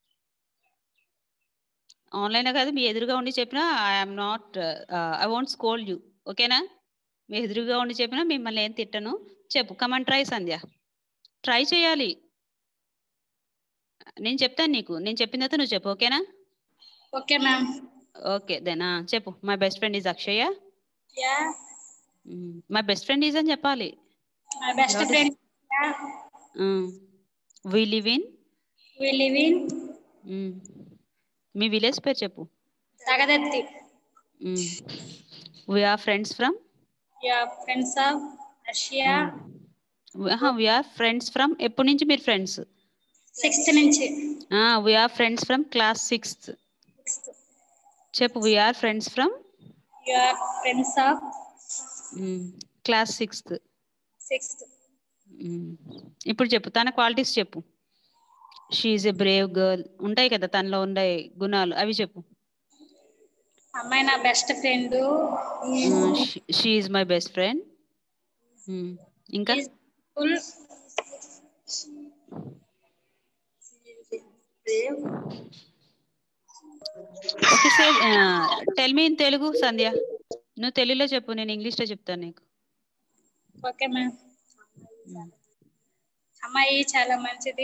ఆన్లైన్ కాదు, మీ ఎదురుగా ఉండి చెప్పినా I'm not, I won't scold you. ఓకేనా? మీ ఎదురుగా ఉండి చెప్పినా మిమ్మల్ని ఏం తిట్టను. చెప్పు. కమన్ ట్రై సంధ్య, ట్రై చేయాలి. నేను చెప్తాను నీకు, నేను చెప్పిన తర్వాత నువ్వు చెప్పు. ఓకేనా? Okay ma'am. ఓకే దెన్ చెప్పు. My best friend is Akshaya. My best friend is అని చెప్పాలి. My best friend. We live in. మీ విలేజ్ పేరు చెప్పు. Tagadatti. We are friends from. We are friends of Arshia. We are friends from. ఎప్పటి నుంచి మీరు friends? 6th నుంచి. We are friends from class 6th. చెప్పు. We are friends from. We are friends of class 6th. ఇప్పుడు చెప్పు తన qualities చెప్పు. She is a brave girl. ఉంటాయి కదా తనలో ఉండే గుణాలు, అవి చెప్పు. అమ్మాయి నా best friend. She is my best friend. ఇంకా okay say tell me in Telugu Sandhya. నువ్వు తెలుగులో చెప్పు, నేను ఇంగ్లీష్లో చెప్తాను నీకు. Okay ma'am. అమ్మాయి చాలా మంచిది.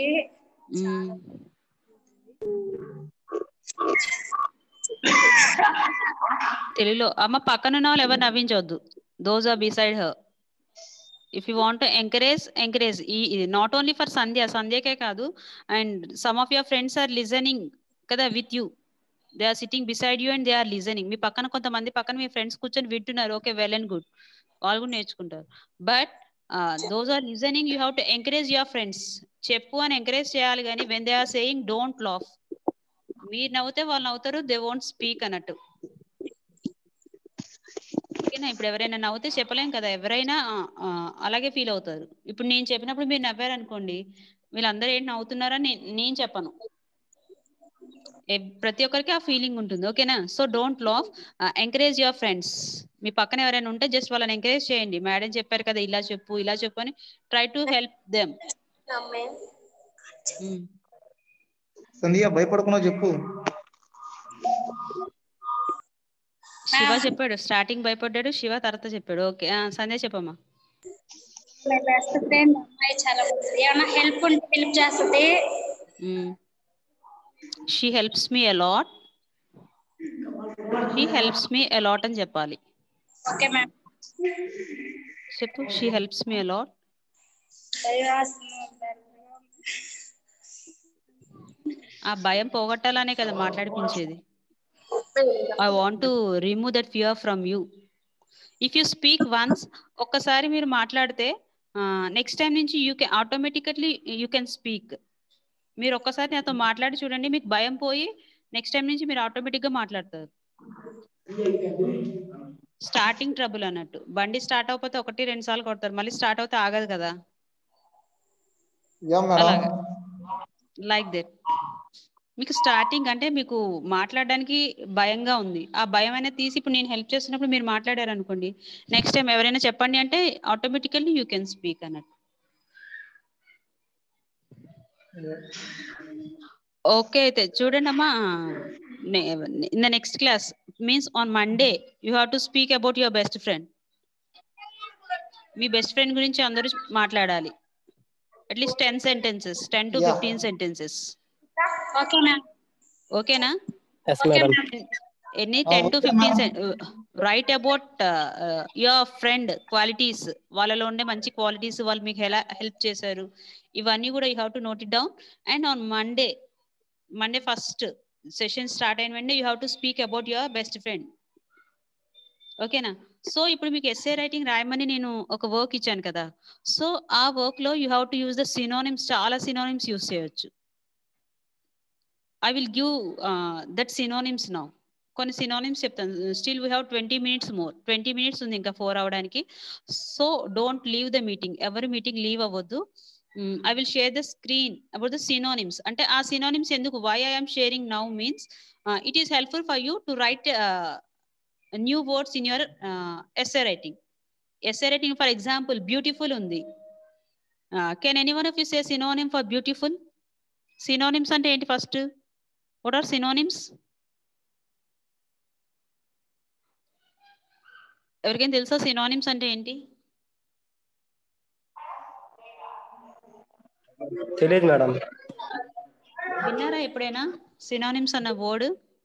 తెలుగులో అమ్మ. పక్కనున్న వాళ్ళు ఎవరు నవ్వించవద్దు. Those are beside her. If you want encourage, not only for సంధ్యకే కాదు, and some of your friends are listening కదా with you. They are sitting beside you and they are listening. మీ పక్కన కొంతమంది పక్కన మీ ఫ్రెండ్స్ కూర్చొని వింటున్నారు. ఓకే, వెల్ అండ్ గుడ్, వాళ్ళు కూడా నేర్చుకుంటారు. But those are listening, you have to encourage your friends. చెప్పు అని ఎంకరేజ్ చేయాలి కానీ when they are saying don't laugh, మీరు నవ్వుతే వాళ్ళు నవ్వుతారు, they won't speak అన్నట్టు. ఓకేనా? ఇప్పుడు ఎవరైనా నవ్వుతే చెప్పలేం కదా, ఎవరైనా అలాగే ఫీల్ అవుతారు. ఇప్పుడు నేను చెప్పినప్పుడు మీరు నవ్వారు అనుకోండి, వీళ్ళందరూ ఏంటి నవ్వుతున్నారని నేను చెప్పను. ప్రతి ఒక్కరికి ఆ ఫీలింగ్ ఉంటుంది. ఓకేనా? So don't laugh, encourage your friends. మీ పక్కన ఎవరైనా ఉంటే జస్ట్ వాళ్ళని ఎంకరేజ్ చేయండి. మేడం చెప్పారు కదా ఇలా చెప్పు ఇలా చెప్పు అని. Try to help them. Sandhya భయపడకుండా చెప్పు. శివ చెప్పాడు, స్టార్టింగ్ భయపడ్డాడు శివ, తర్వాత చెప్పాడు. ఓకే సంధ్య చెప్పమ్మా. మై బెస్ట్ ఫ్రెండ్ అమ్మాయి చాలా మంచిది. ఏమైనా హెల్ప్ ఉంటే హెల్ప్ చేస్తుంది. She helps me a lot. She helps me a lot అని చెప్పాలి. Okay ma'am. చెప్పు. She helps me a lot. ఆ భయం పోగొట్టాలనే కదా మాట్లాడిపించేది. I want to remove that fear from you. If you speak once, ఒక్కసారి మీరు మాట్లాడితే నెక్స్ట్ టైం నుంచి you can automatically you can speak. మీరు ఒక్కసారి నాతో మాట్లాడి చూడండి, మీకు భయం పోయి నెక్స్ట్ టైం నుంచి మీరు ఆటోమేటిక్గా మాట్లాడతారు. స్టార్టింగ్ ట్రబుల్ అన్నట్టు. బండి స్టార్ట్ అయిపోతే 1-2 సార్లు కొడతారు, మళ్ళీ స్టార్ట్ అవుతే ఆగదు కదా. అలాగా లైక్ దట్. మీకు స్టార్టింగ్ అంటే మీకు మాట్లాడడానికి భయంగా ఉంది, ఆ భయం అనేది తీసి ఇప్పుడు నేను హెల్ప్ చేస్తున్నప్పుడు మీరు మాట్లాడారు అనుకోండి, నెక్స్ట్ టైం ఎవరైనా చెప్పండి అంటే ఆటోమేటికల్లీ యూ కెన్ స్పీక్ అన్నట్టు. ఓకే అయితే చూడండి అమ్మా, in the next class means on Monday you have to speak about your best friend. మీ బెస్ట్ ఫ్రెండ్ గురించి అందరూ మాట్లాడాలి. At least 10 sentences, 10 to 15 sentences. Okay ma'am. ఓకేనా? yes madam. ఎన్ని 10 to 15 write about your friend qualities, వాళ్ళలో ఉండే మంచి qualities, వాళ్ళు మీకు ఎలా హెల్ప్ చేశారు, ఇవన్నీ కూడా you have to note it down. And on Monday first session start అయిన వెంటనే you have to speak about your best friend. ఓకేనా? సో ఇప్పుడు మీకు ఎస్ఏ రైటింగ్ రాయమని నేను ఒక వర్క్ ఇచ్చాను కదా, సో ఆ వర్క్ లో you have to use the synonyms. చాలా సినోనిమ్స్ యూజ్ చేయొచ్చు. I will give that synonyms now. కొన్ని సినోనిమ్స్ చెప్తాను. Still we have 20 minutes more. 20 minutes ఉంది ఇంకా 4 అవడానికి. So don't leave the meeting. ఎవరు మీటింగ్ లీవ్ అవ్వద్దు. I will share the screen about the synonyms. అంటే ఆ synonyms ఎందుకు, why I am sharing now means it is helpful for you to write new words in your essay writing. Essay writing, for example, beautiful ఉంది. Can anyone of you say synonym for beautiful? Synonyms అంటే ఏంటి first? What are synonyms? ఎవరికైనా తెలుసా synonyms అంటే ఏంటి? తెలియదు madam. విన్నారా ఎప్పుడైనా సినోనిమ్స్ అన్న వర్డ్?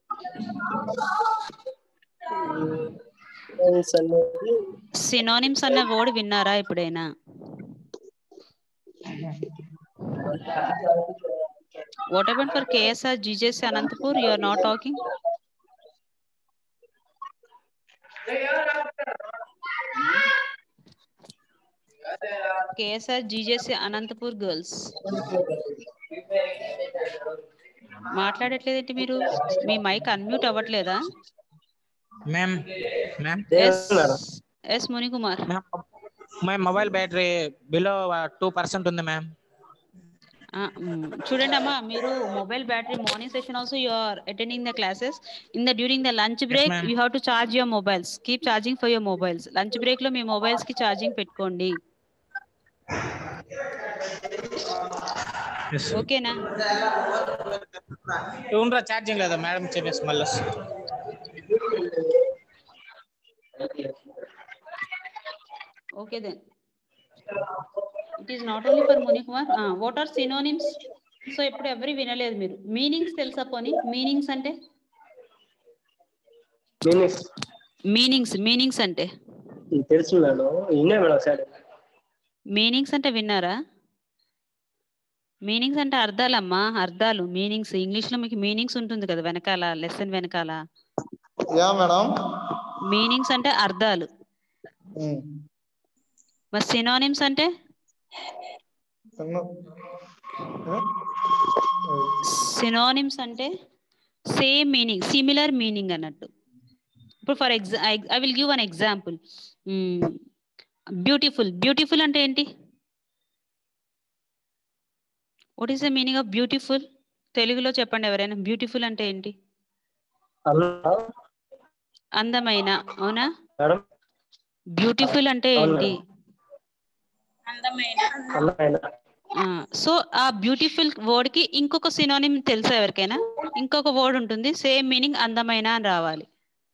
సినోనిమ్స్ అన్న వర్డ్ విన్నారా ఎప్పుడైనా? What about for KSR, GJC, Anantapur? You are not talking. KSR, GJC, Anantapur girls. మాట్లాడట్లేదేంటి మీరు? మీ మైక్ అన్మ్యూట్ అవ్వట్లేదా? Ma'am yes Munikumar. My mobile battery below 2% ఉంది మ్యామ్. చూడండి అమ్మా, మీరు mobile battery morning session also you are attending the classes. In the during the lunch break you have to charge your mobiles. Keep charging for your mobiles. Lunch break లో మీ mobiles కి charging పెట్టుకోండి. ఓకేనా? ఉండ్రా, charging లేదా madam చెప్పేసి మళ్ళీ. Okay then it is not only for Munikumar. What are synonyms? So ఇప్పుడు ఎవరు వినలేదు మీరు. మీనింగ్స్ తెలుసా పోనీ? మీనింగ్స్ అంటే మీనింగ్స్ అంటే తెలుసు మేడం. మీనింగ్స్ అంటే విన్నారా? మీనింగ్స్ అంటే అర్థాలమ్మా, అర్థాలు. మీనింగ్స్ ఇంగ్లీష్ లో మీకు మీనింగ్స్ ఉంటుంది కదా వెనకాల, లెసన్ వెనకాల. మీనింగ్స్ అంటే అర్థాలు. మరి సినోనిమ్స్ అంటే సినోనిమ్స్ అంటే సేమ్ మీనింగ్, సిమిలర్ మీనింగ్ అన్నట్టు. ఇప్పుడు for I will give one example. Beautiful అంటే ఏంటి? What is the meaning of beautiful? తెలుగులో చెప్పండి ఎవరైనా. బ్యూటిఫుల్ అంటే ఏంటి? అందమైన. అవునా? బ్యూటిఫుల్ అంటే ఏంటి? సో ఆ బ్యూటిఫుల్ వర్డ్ కి ఇంకొక సినోనిమ్ తెలుసా ఎవరికైనా? ఇంకొక వర్డ్ ఉంటుంది సేమ్ మీనింగ్, అందమైన అని రావాలి.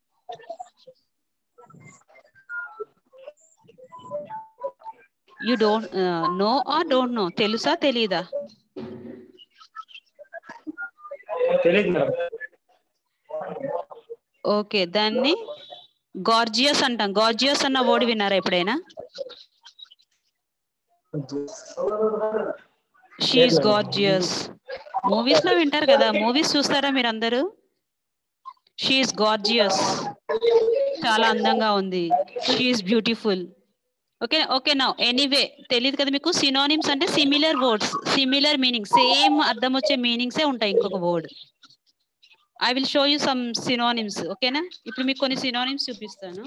You don't know or don't know? తెలుసా తెలీదా? ఓకే, దాన్ని గార్జియస్ అంటాం. గార్జియస్ అన్న వర్డ్ విన్నారా ఎప్పుడైనా? She is gorgeous. మూవీస్ లో వింటారు కదా, మూవీస్ చూస్తారా మీరు అందరూ? షీ ఈస్ గార్జియస్, చాలా అందంగా ఉంది. She is beautiful. Okay now anyway తెలియదు కదా మీకు. సినోనిమ్స్ అంటే similar words, similar meaning, same అర్థం వచ్చే మీనింగ్సే ఉంటాయి ఇంకొక word. I will show you some synonyms. ఓకేనా? ఇప్పుడు మీకు కొన్ని సినోనిమ్స్ చూపిస్తాను.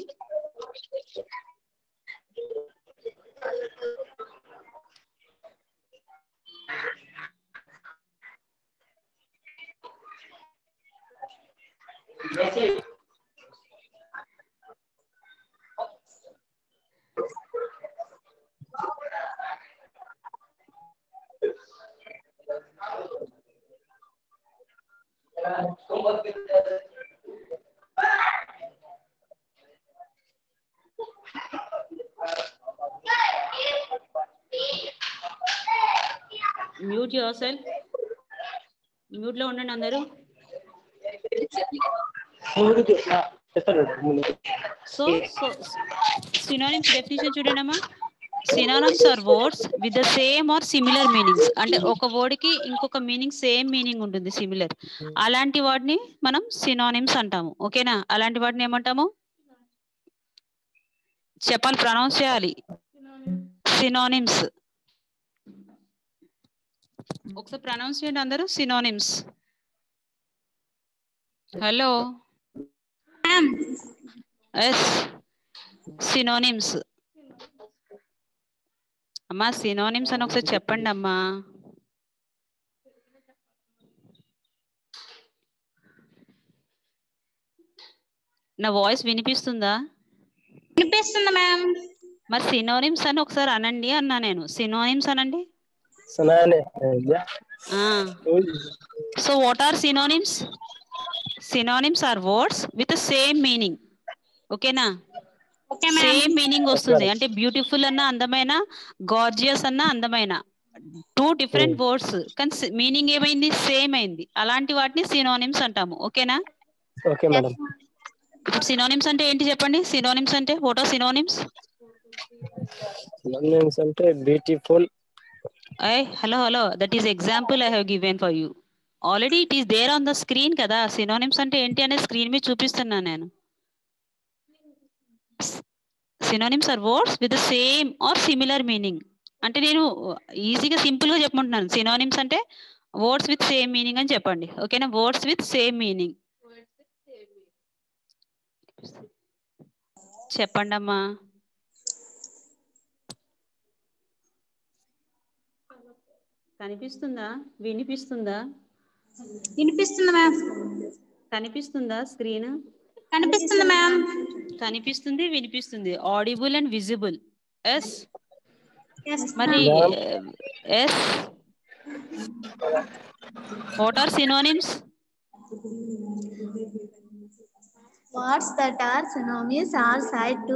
Mute your self. మ్యూట్ లో ఉండండి అందరూ. సో సినోనిమ్స్ డెఫినిషన్ చూడండి అమ్మా. Synonyms are words with the same or similar meanings. అంటే ఒక వర్డ్ కి ఇంకొక మీనింగ్ సేమ్ మీనింగ్ ఉంటుంది, సిమిలర్. అలాంటి వాటిని మనం సినోనిమ్స్ అంటాము. ఓకేనా? అలాంటి వాటిని ఏమంటాము? చెప్పాలి, ప్రొనౌన్స్ చేయాలి. సినోనిమ్స్. ఒకసారి ప్రొనౌన్స్ చేయండి అందరూ. సినోనిమ్స్. హలో. Yes, synonyms. అమ్మా సినోనిమ్స్ అని ఒకసారి చెప్పండి అమ్మా. నా వాయిస్ వినిపిస్తుందా? వినిపిస్తుంది మ్యామ్. మరి సినోనిమ్స్ అని ఒకసారి అనండి అన్నా నేను. సినోనిమ్స్ అనండి. So what are synonyms? Synonyms are words with same meaning. ఓకేనా? సేమ్ మీనింగ్ వస్తుంది. అంటే బ్యూటిఫుల్ అన్న అందమైన, గార్జియస్ అన్న అందమైన, 2 డిఫరెంట్ వర్డ్స్ కానీ మీనింగ్ ఏమైంది? సేమ్ అయింది. అలాంటి వాటిని సినోనిమ్స్ అంటాము. ఓకేనా? Okay madam. ఇప్పుడు సినోనిమ్స్ అంటే ఏంటి చెప్పండి? సినోనిమ్స్ అంటే వాట్ ఆర్ సినోనిమ్స్? సినోనిమ్స్ అంటే beautiful. Hello, that is example I have given for you. Already it is there on the screen కదా. సినోనిమ్స్ అంటే ఏంటి అనేది స్క్రీన్ మీద చూపిస్తున్నాను నేను. Synonyms are words with the same or similar meaning. అంటే నేను ఈజీగా సింపుల్ గా చెప్పమంటున్నాను. సినోనిమ్స్ అంటే వర్డ్స్ విత్ సేమ్ మీనింగ్ అని చెప్పండి. ఓకేనా? వర్డ్స్ విత్ సేమ్ మీనింగ్ చెప్పండి అమ్మా. కనిపిస్తుందా? వినిపిస్తుందా? వినిపిస్తుంది మ్యామ్. కనిపిస్తుందా స్క్రీన్? కనిపిస్తుంది మ్యామ్. కనిపిస్తుంది, వినిపిస్తుంది. Audible and visible. ఎస్. మరి yes. What are synonyms? Words that are synonyms are said to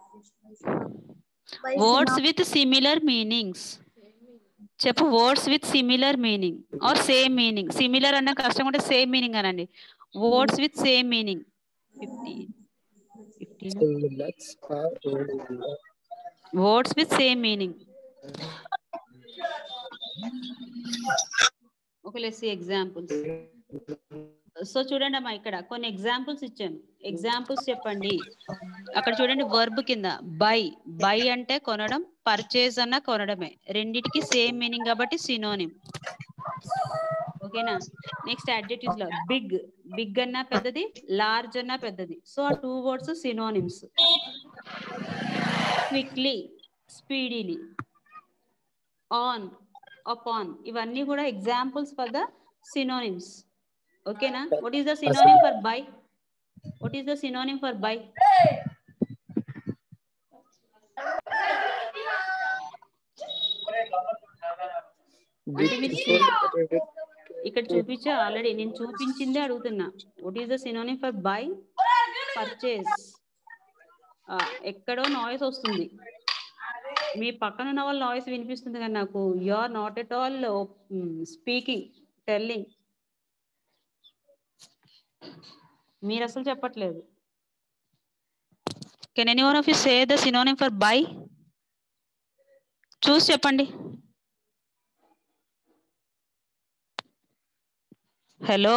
words with similar meanings. చెప్పు. Words with similar meaning are same meaning. Similar అన్న కష్టం ఉంటే సేమ్ మీనింగ్ అనండి. Words with same meaning. 15 words with same meaning. Okay, let's see examples. So చూడండి అమ్మా, ఇక్కడ కొన్ని examples ఇచ్చాను. ఎగ్జాంపుల్స్ చెప్పండి. అక్కడ చూడండి వర్బ్ కింద బై అంటే కొనడం, పర్చేజ్ అన్న కొనడమే. రెండిటికి సేమ్ మీనింగ్ కాబట్టి సినోనిమ్. ఓకేనా? నెక్స్ట్ అడ్జెక్టివ్స్ లో బిగ్ అన్నా పెద్దది, లార్జ్ అన్నా పెద్దది. సో ఆ 2 words synonyms. Quickly, speedily, on, upon, ఇవన్నీ కూడా ఎగ్జాంపుల్స్ ఫర్ ద సినోనిమ్స్. ఓకేనా? What is the synonym for buy? What is the synonym for buy? అంటే మీరు ఇక్కడ చూపించా ఆల్రెడీ. నేను చూపించిందే అడుగుతున్నా. What is the synonym for buy? Purchase. ఎక్కడో నాయిస్ వస్తుంది. మీ పక్కన ఉన్న వాళ్ళ నాయిస్ వినిపిస్తుంది కానీ నాకు you are not at all speaking, telling. మీరు అసలు చెప్పట్లేదు. Can anyone of you say the synonym for buy? చూసి చెప్పండి. Hello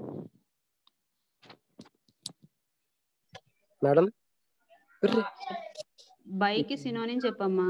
madam. బైకి సినోనిమ్ చెప్పమ్మా.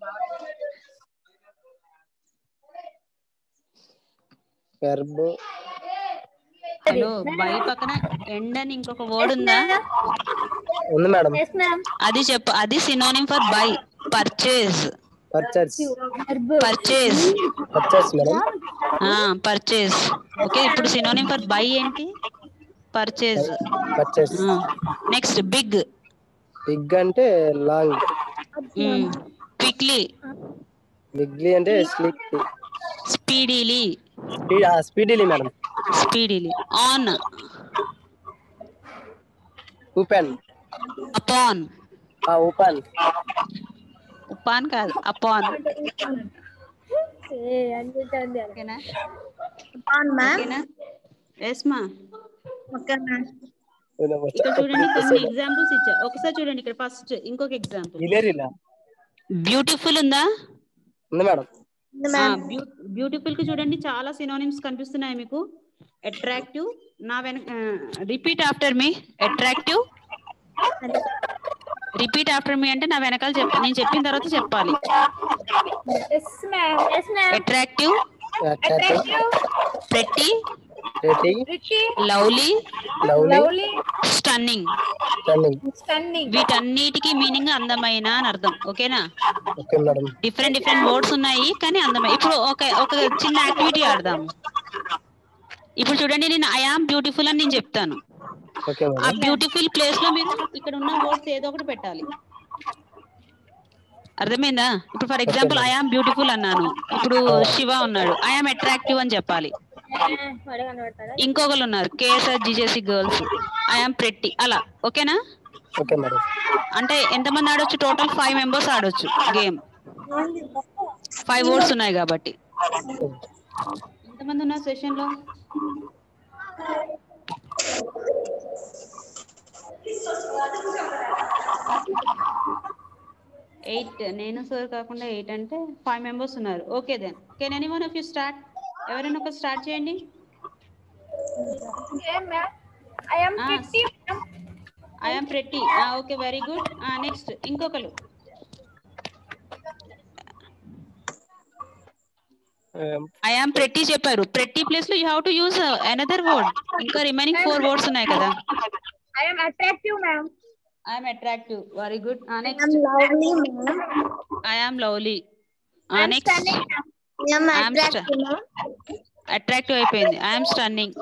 వెర్బ్. హలో, బై పక్కన ఎండ్ అని ఇంకొక వర్డ్ ఉందా? ఉంది మేడం. అది చెప్పు. అది synonym for buy. Purchase. Purchase. Purchase. Purchase madam. Purchase. Okay, ఇప్పుడు సినోనిమ్ ఫర్ బై ఏంటి? Purchase. Purchase. Next big. Big అంటే లాంగ్. క్విక్లీ. బిగ్లీ అంటే sleep. Speedily. స్పీడీలీ madam. Speedily. On. Open. Upon. Open. Upon కాదు, అపాన్. ఓకేనా? Yes మా. Okay ma'am. ఇక్కడ చూడండి కొన్ని ఎగ్జాంపుల్స్ ఇచ్చా. ఒకసారి చూడండి ఇక్కడ ఫస్ట్ ఇంకొక ఎగ్జాంపుల్. బ్యూటిఫుల్ ఉందా? ఉంది మేడం. బ్యూటిఫుల్ కి చూడండి చాలా సినోనిమ్స్ కనిపిస్తున్నాయి మీకు. అట్రాక్టివ్, నా repeat after me. Attractive, repeat after me అంటే నా వెనకాల నేను చెప్పిన తర్వాత చెప్పాలి. Attractive, pretty, lovely, stunning. వీటన్నిటికీ మీనింగ్ అందమైన అని అర్థం. ఓకేనా? డిఫరెంట్ డిఫరెంట్ వర్డ్స్ ఉన్నాయి కానీ అందమైన. ఇప్పుడు ఒక చిన్న యాక్టివిటీ ఆడదాము. ఇప్పుడు చూడండి, నేను ఐ ఆమ్ బ్యూటిఫుల్ అని నేను చెప్తాను. ఆ బ్యూటిఫుల్ ప్లేస్ లో మీరు ఇక్కడ ఉన్న వర్డ్స్ ఏదో ఒకటి పెట్టాలి. అర్థమైందా? ఇప్పుడు for example I am beautiful అన్నాను. ఇప్పుడు శివ ఉన్నాడు, ఐ ఆమ్ అట్రాక్టివ్ అని చెప్పాలి. ఇంకొకరు ఉన్నారు KSR GJC girls, I am pretty, అలా. ఓకేనా? అంటే ఎంతమంది ఆడొచ్చు? టోటల్ 5 మెంబర్స్ ఆడొచ్చు గేమ్. 5 వర్డ్స్ ఉన్నాయి కాబట్టి. ఎంతమంది ఉన్నారు సెషన్ లో? 8. నేను సార్ కాకుండా 8 అంటే 5 మెంబర్స్ ఉన్నారు. Okay then can anyone of you start? ఎవరైనా ఒక స్టార్ట్ చేయండి. I am pretty. Okay, very good. Next ఇంకొకరు. ఐ ఆమ్ ప్రెట్టి చెప్పారు. ప్రెట్టి ప్లేస్ లో you have to use another word. ఇంకా రిమైనింగ్ 4 వర్డ్స్ ఉన్నాయి కదా. I am attractive, ma'am. I am attractive. Very good. Next. I am lovely, ma'am. I am lovely. Next. Stunning. I am attractive, ma'am. Attractive అయిపోయింది. I am stunning.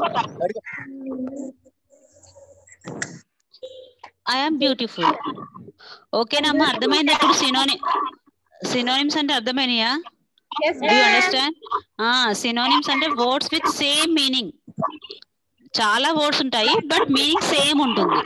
I am beautiful. ఓకేనమ్మా, అర్థమైంది? ఇప్పుడు synonyms అంటే అర్థమైనయా? Do you understand? Synonyms అంటే words with same meaning. చాలా words ఉంటాయి but meaning same ఉంటుంది.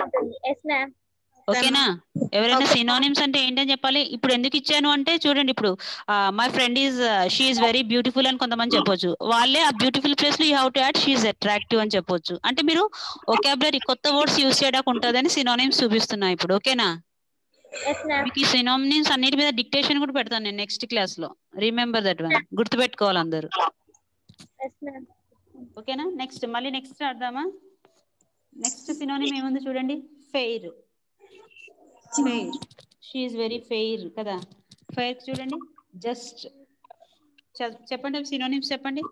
ఓకేనా? ఎవరైనా సినోనిమ్స్ అంటే ఏంటని చెప్పాలి. ఇప్పుడు ఎందుకు ఇచ్చాను అంటే చూడండి, ఇప్పుడు my friend she is very beautiful అని కొంతమంది చెప్పొచ్చు. వాళ్ళే ఆ బ్యూటిఫుల్ ప్లేస్ లో you have to add she is attractive అని చెప్పొచ్చు. అంటే మీరు వొకాబులరీ కొత్త వర్డ్స్ యూజ్ చేయడానికి ఉంటుందని సినోనిమ్స్ చూపిస్తున్నాయి ఇప్పుడు. ఓకేనా? మీకు ఈ సినోనిమ్స్ అన్నిటి మీద డిక్టేషన్ కూడా పెడతాను నేను నెక్స్ట్ క్లాస్ లో. Remember that one. గుర్తుపెట్టుకోవాలి అందరూ. ఓకేనా? నెక్స్ట్ మళ్ళీ నెక్స్ట్ అర్థమా? నెక్స్ట్ సినోనిమ్ ఏముంది చూడండి. Fair. Fair, she is very fair కదా. ఫెయిర్ చూడండి. జస్ట్ చెప్పండి సినోనిమ్స్ చెప్పండి.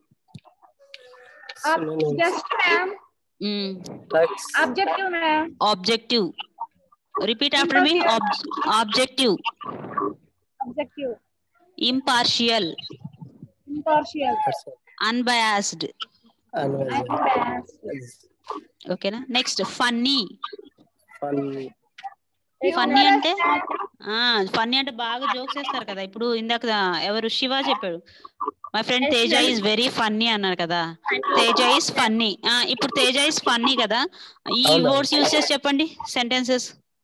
Just, ma'am. Objective, ma'am. Objective. Repeat after me. Objective. Objective. Impartial. Impartial. Unbiased. ఓకేనా? Next funny. ఫన్నీ అంటే బాగా జోక్స్ చేస్తారు కదా. ఇప్పుడు ఇందాక ఎవరు శివ చెప్పాడు, my friend Teja is very funny అన్నారు కదా. Teja is funny. ఇప్పుడు తేజ ఈజ్ ఫన్నీ కదా. ఈ వర్డ్స్ యూజ్ చేసి చెప్పండి సెంటెన్సెస్.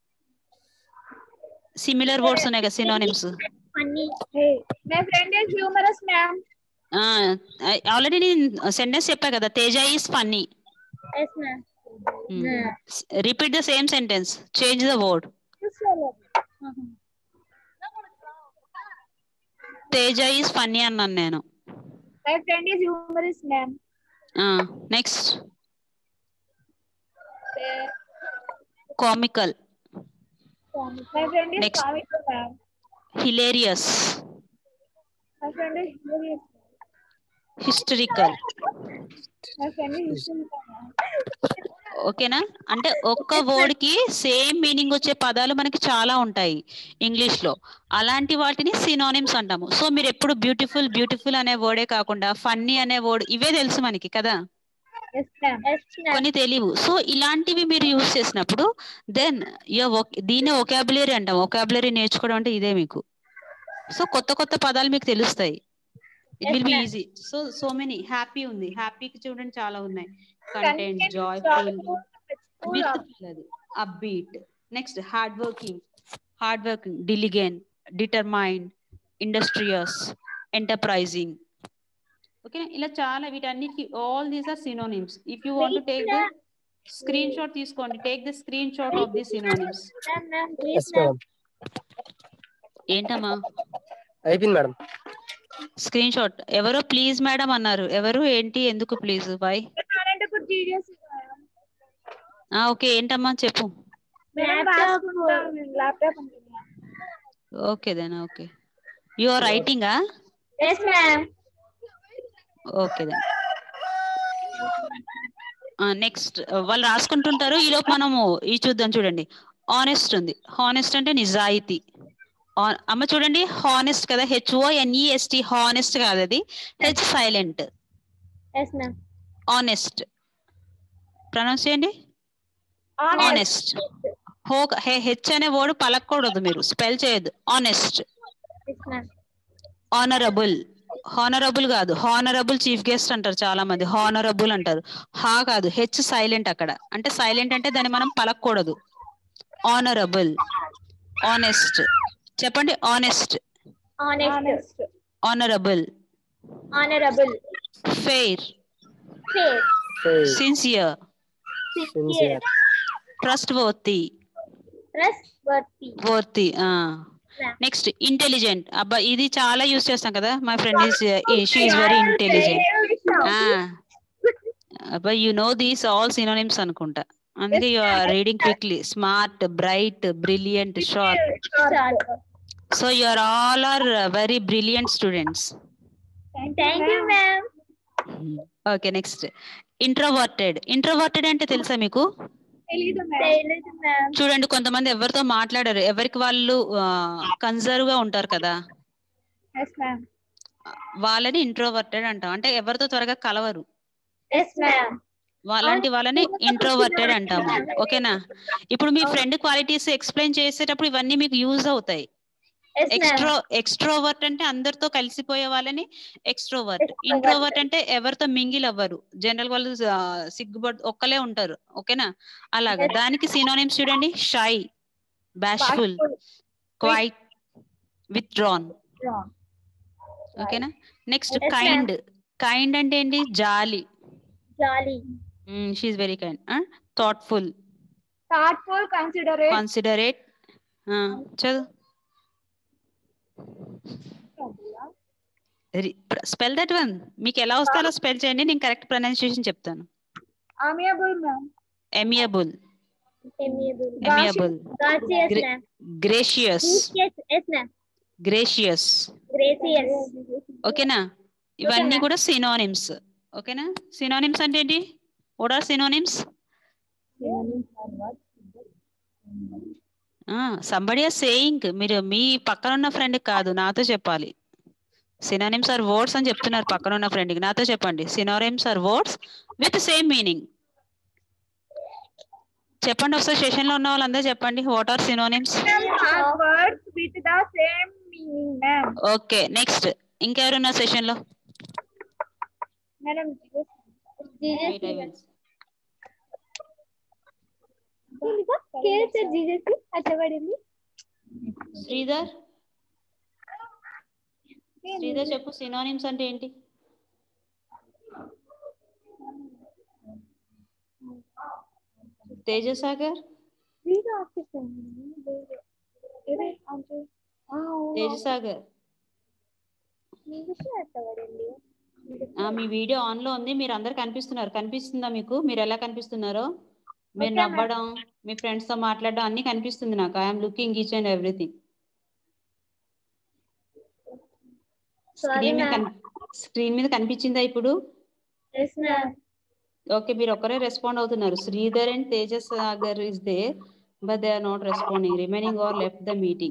సిమిలర్ వర్డ్స్ ఉన్నాయి కదా synonyms. My friend is humorous, ma'am. Already నేను సెంటెన్స్ చెప్పా కదా, Teja is funny. Yes, ma'am. Repeat the same sentence. Change the word. Teja is funny అన్నాను నేను. My friend is humorous, ma'am. Next. Comical. My friend is comical, ma'am. Hilarious. My friend is hilarious. Hysterical. My friend is hysterical, ma'am. ఓకేనా? అంటే ఒక్క word కి same meaning వచ్చే పదాలు మనకి చాలా ఉంటాయి ఇంగ్లీష్ లో. అలాంటి వాటిని సినోనిమ్స్ అంటాము. సో మీరు ఎప్పుడు బ్యూటిఫుల్ బ్యూటిఫుల్ అనే వర్డే కాకుండా ఫన్నీ అనే వర్డ్, ఇవే తెలుసు మనకి కదా, కొన్ని తెలియవు. సో ఇలాంటివి మీరు యూజ్ చేసినప్పుడు దెన్ దీన్ని వొకాబులరీ అంటాం. వొకాబులరీ నేర్చుకోవడం అంటే ఇదే మీకు. సో కొత్త కొత్త పదాలు మీకు తెలుస్తాయి. It will be easy. So many. Happy ఉంది. హ్యాపీకి చూడండి చాలా ఉన్నాయి. Content, joyful, upbeat. Next hard working, diligent, determined, industrious, enterprising. Okay, ఇలా చాలా వీటన్నిటికి all these are synonyms. If you want to take the screen shot తీసుకోండి. Take the screen shot of the synonyms. Yes madam. ఏంటమ్మా? అయిపోయింది madam. Screen shot. ఎవరో please madam అన్నారు. ఎవరు? ఏంటి? ఎందుకు ప్లీజ్? వై? ఓకే, ఏంటమ్మా చెప్పు. Okay then okay. You are writing? yes ma'am. Okay then. Next వాళ్ళు రాసుకుంటుంటారు. ఈలోపు మనము ఈ చూద్దాం. చూడండి, హానెస్ట్ ఉంది. హానెస్ట్ అంటే నిజాయితీ. అమ్మ చూడండి, హానెస్ట్ కదా, HONEST. హానెస్ట్ కాదు, అది హెచ్ సైలెంట్. ఆనెస్ట్ ప్రొనౌన్స్ చేయండి. ఆనెస్ట్. హెచ్ అనే వర్డ్ పలకూడదు, మీరు స్పెల్ చేయొద్దు. ఆనెస్ట్. ఆనరబుల్. హానరబుల్ కాదు, హానరబుల్ చీఫ్ గెస్ట్ అంటారు చాలా మంది, హానరబుల్ అంటారు. హా కాదు, హెచ్ సైలెంట్ అక్కడ. అంటే సైలెంట్ అంటే దాన్ని మనం పలకూడదు. ఆనరబుల్. ఆనెస్ట్ చెప్పండి. Honest. Honourable. Fair. Sincere. Trustworthy. Worthy. Next intelligent. అబ్బా ఇది చాలా యూజ్ చేస్తాం కదా. My friend she is very intelligent. అబ్బా you know these all synonyms అనుకుంటా, అందుకే you are reading quickly. Smart, bright, brilliant, sharp. So you are all are very brilliant students. Thank you ma'am. Okay, next introverted. Introverted అంటే తెలుసా మీకు? చూడండి, కొంతమంది ఎవరితో మాట్లాడారు, ఎవరికి వాళ్ళు కన్సర్వ్ గా ఉంటారు కదా, వాళ్ళని ఇంట్రోవర్టెడ్ అంటాం. అంటే ఎవరితో త్వరగా కలవరు, అలాంటి వాళ్ళని ఇంట్రోవర్టెడ్ అంటాము. ఓకేనా? ఇప్పుడు మీ ఫ్రెండ్ క్వాలిటీస్ ఎక్స్ప్లెయిన్ చేసేటప్పుడు ఇవన్నీ మీకు యూజ్ అవుతాయి. ఎక్స్ట్రోవర్ట్ అంటే అందరితో కలిసిపోయే వాళ్ళని ఎక్స్ట్రోవర్ట్. ఇంట్రోవర్ట్ అంటే ఎవరితో మింగిల్ అవ్వరు, జనరల్ వాళ్ళు సిగ్గుపడు ఒక్కలే ఉంటారు. ఓకేనా? అలాగా దానికి సినోనిమ్స్ చూడండి. Shy, bashful, quiet, withdrawn. ఓకేనా? Kind kind. కైండ్ అంటే ఏంటి? జాలి. She is very kind. Thoughtful. Considerate. చదువు. Spell that one. మీకు ఎలా వస్తే అలా స్పెల్ చేయండి, నేను కరెక్ట్ ప్రొనౌన్సియేషన్ చెప్తాను. ఎమియబుల్. గ్రేషియస్. గ్రేషియస్. ఓకేనా? ఇవన్నీ కూడా సినోనిమ్స్. ఓకేనా? సినోనిమ్స్ అంటే ఏంటి? What are synonyms? Somebody are saying. మీరు మీ పక్కన ఉన్న ఫ్రెండ్ కాదు, నాతో చెప్పాలి. సినోనిమ్స్ ఆర్ వర్డ్స్ అని చెప్తున్నారు పక్కన ఉన్న ఫ్రెండ్ కి, నాతో చెప్పండి. Synonyms are words with same meaning. చెప్పండి ఒకసారి, సెషన్ లో ఉన్న వాళ్ళందరూ చెప్పండి. What are synonyms? Okay, next ఇంకెవరున్న సెషన్ లో? శ్రీధర్. శ్రీధర్ చెప్పు, సినోనిమ్స్ అంటే ఏంటి? తేజసాగర్. తేజసాగర్ మీ వీడియో ఆన్ లో ఉంది, మీరు అందరు కనిపిస్తున్నారు. కనిపిస్తుందా మీకు? మీరు ఎలా కనిపిస్తున్నారో, మీరు నవ్వడం, మీ ఫ్రెండ్స్ తో మాట్లాడడం అన్ని కనిపిస్తుంది నాకు. I'm looking each and everything. Screen మీద కనిపించిందా ఇప్పుడు? ఓకే, మీరు ఒక్కరే రెస్పాండ్ అవుతున్నారు. Sridhar and Tejasagar is there, but they are not responding. Remaining all left the meeting.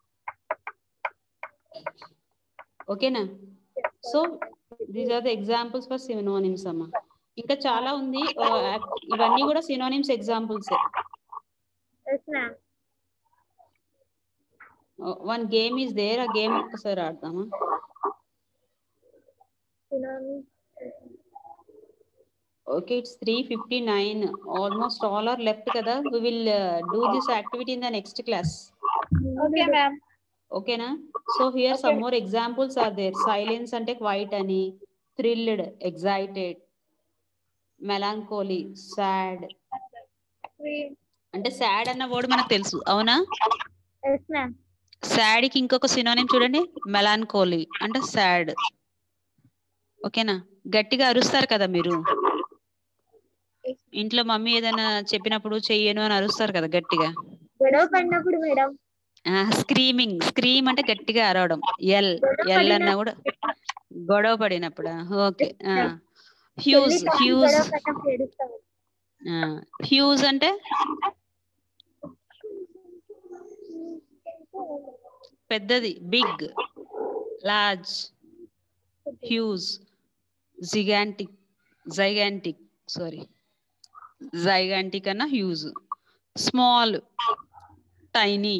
Okay na? So these are the examples for synonyms amma. ఇంకా చాలా ఉంది, ఇవన్నీ కూడా synonyms examples. Yes ma'am. One game is there, a game ఒక్కసారి ఆడదామా? Synonyms. Okay, it's 3:59. Almost all are left kada. We will do this activity in the next class. Okay ma'am. Okay na? So here some more examples are there. Silence ante quiet ani, thrilled, excited, melancholy, sad, అంటే sad అన్న word మనకు తెలుసు, అవునా? Yes, ma'am. Sad కి ఇంకొక synonym చూడండి, మెలాన్కోలీ అంటే sad. ఓకేనా? గట్టిగా అరుస్తారు కదా మీరు, ఇంట్లో మమ్మీ ఏదైనా చెప్పినప్పుడు చెయ్యను అని అరుస్తారు కదా గట్టిగా. గొడవ పడినప్పుడు మేడం. స్క్రీమింగ్, స్క్రీమ్ అంటే గట్టిగా అరవడం. ఎల్ ఎల్ అన్నా కూడా గొడవ పడినప్పుడు. ఓకే. హ్యూజ్, హ్యూజ్ హ్యూజ్ అంటే పెద్దది, big, large. Huge, gigantic, gigantic, sorry gigantic అన్న huge. Small, tiny.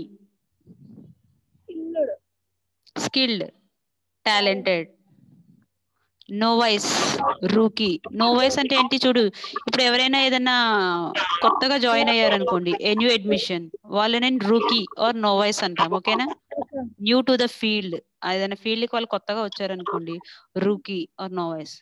Skilled, talented. Novice, rookie. Novice అంటే ఏంటి చూడు, ఇప్పుడు ఎవరైనా ఏదైనా కొత్తగా జాయిన్ అయ్యారనుకోండి, న్యూ అడ్మిషన్, వాళ్ళని రూకీ ఆర్ నోవైస్ అంటాం. ఓకేనా? న్యూ టు ద ఫీల్డ్, ఏదైనా ఫీల్డ్ కి వాళ్ళు కొత్తగా వచ్చారనుకోండి, rookie or novice.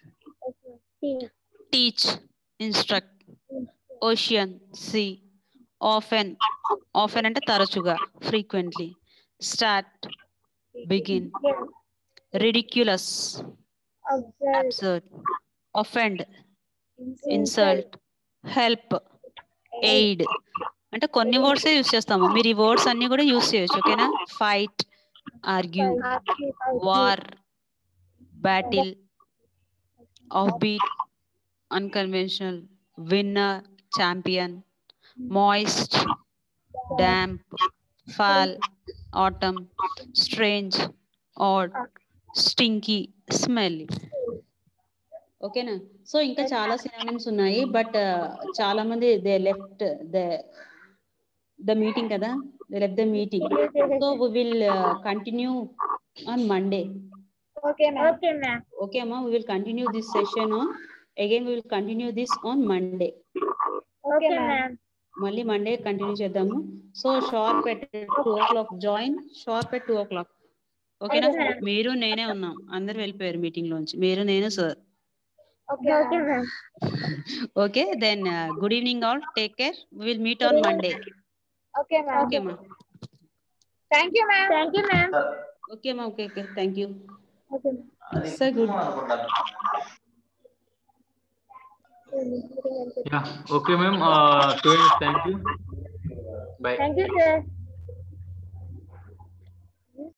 Teach, instruct. Ocean, sea. Often, often అంటే తరచుగా, frequently. Start, begin. Ridiculous, absurd. Offend, insult. Help, aid. అంటే కొన్ని వర్డ్స్ యూస్ చేస్తాము, మీరు ఈ వర్డ్స్ అన్ని కూడా యూస్ చేయొచ్చు. ఓకేనా? Fight, argue. War, battle. Off beat, unconventional. Winner, champion. Moist, damp. Fall, autumn. Strange, odd. Stinky, smelly. ఓకేనా? సో ఇంకా చాలా సినానిమ్స్ ఉన్నాయి, బట్ చాలా మంది దే లెఫ్ట్ ద మీటింగ్ కదా, they left the meeting. So we will continue on Monday. Okay, ma'am. Okay, ma'am. Okay, అమ్మా, we will continue this session on, again we will continue this on Monday. Okay, ma'am. మళ్ళీ Monday continue చేద్దాము. So sharp at 2 o'clock join, sharp at 2 o'clock. ఓకేనా? మీరు నేనే ఉన్నాం, అందరు వెళ్ళిపోయారు meeting లోంచి, మీరు నేను sir. Okay, okay, ma'am. Okay, then good evening all, take care, we will meet on Monday. Okay, ma'am. Okay, ma. Thank you, ma'am. Thank you, ma'am. Okay, ma. Okay, okay, thank you. Okay. Sir, good. Yeah, okay, ma'am. Students, thank you. Bye. Thank you, sir.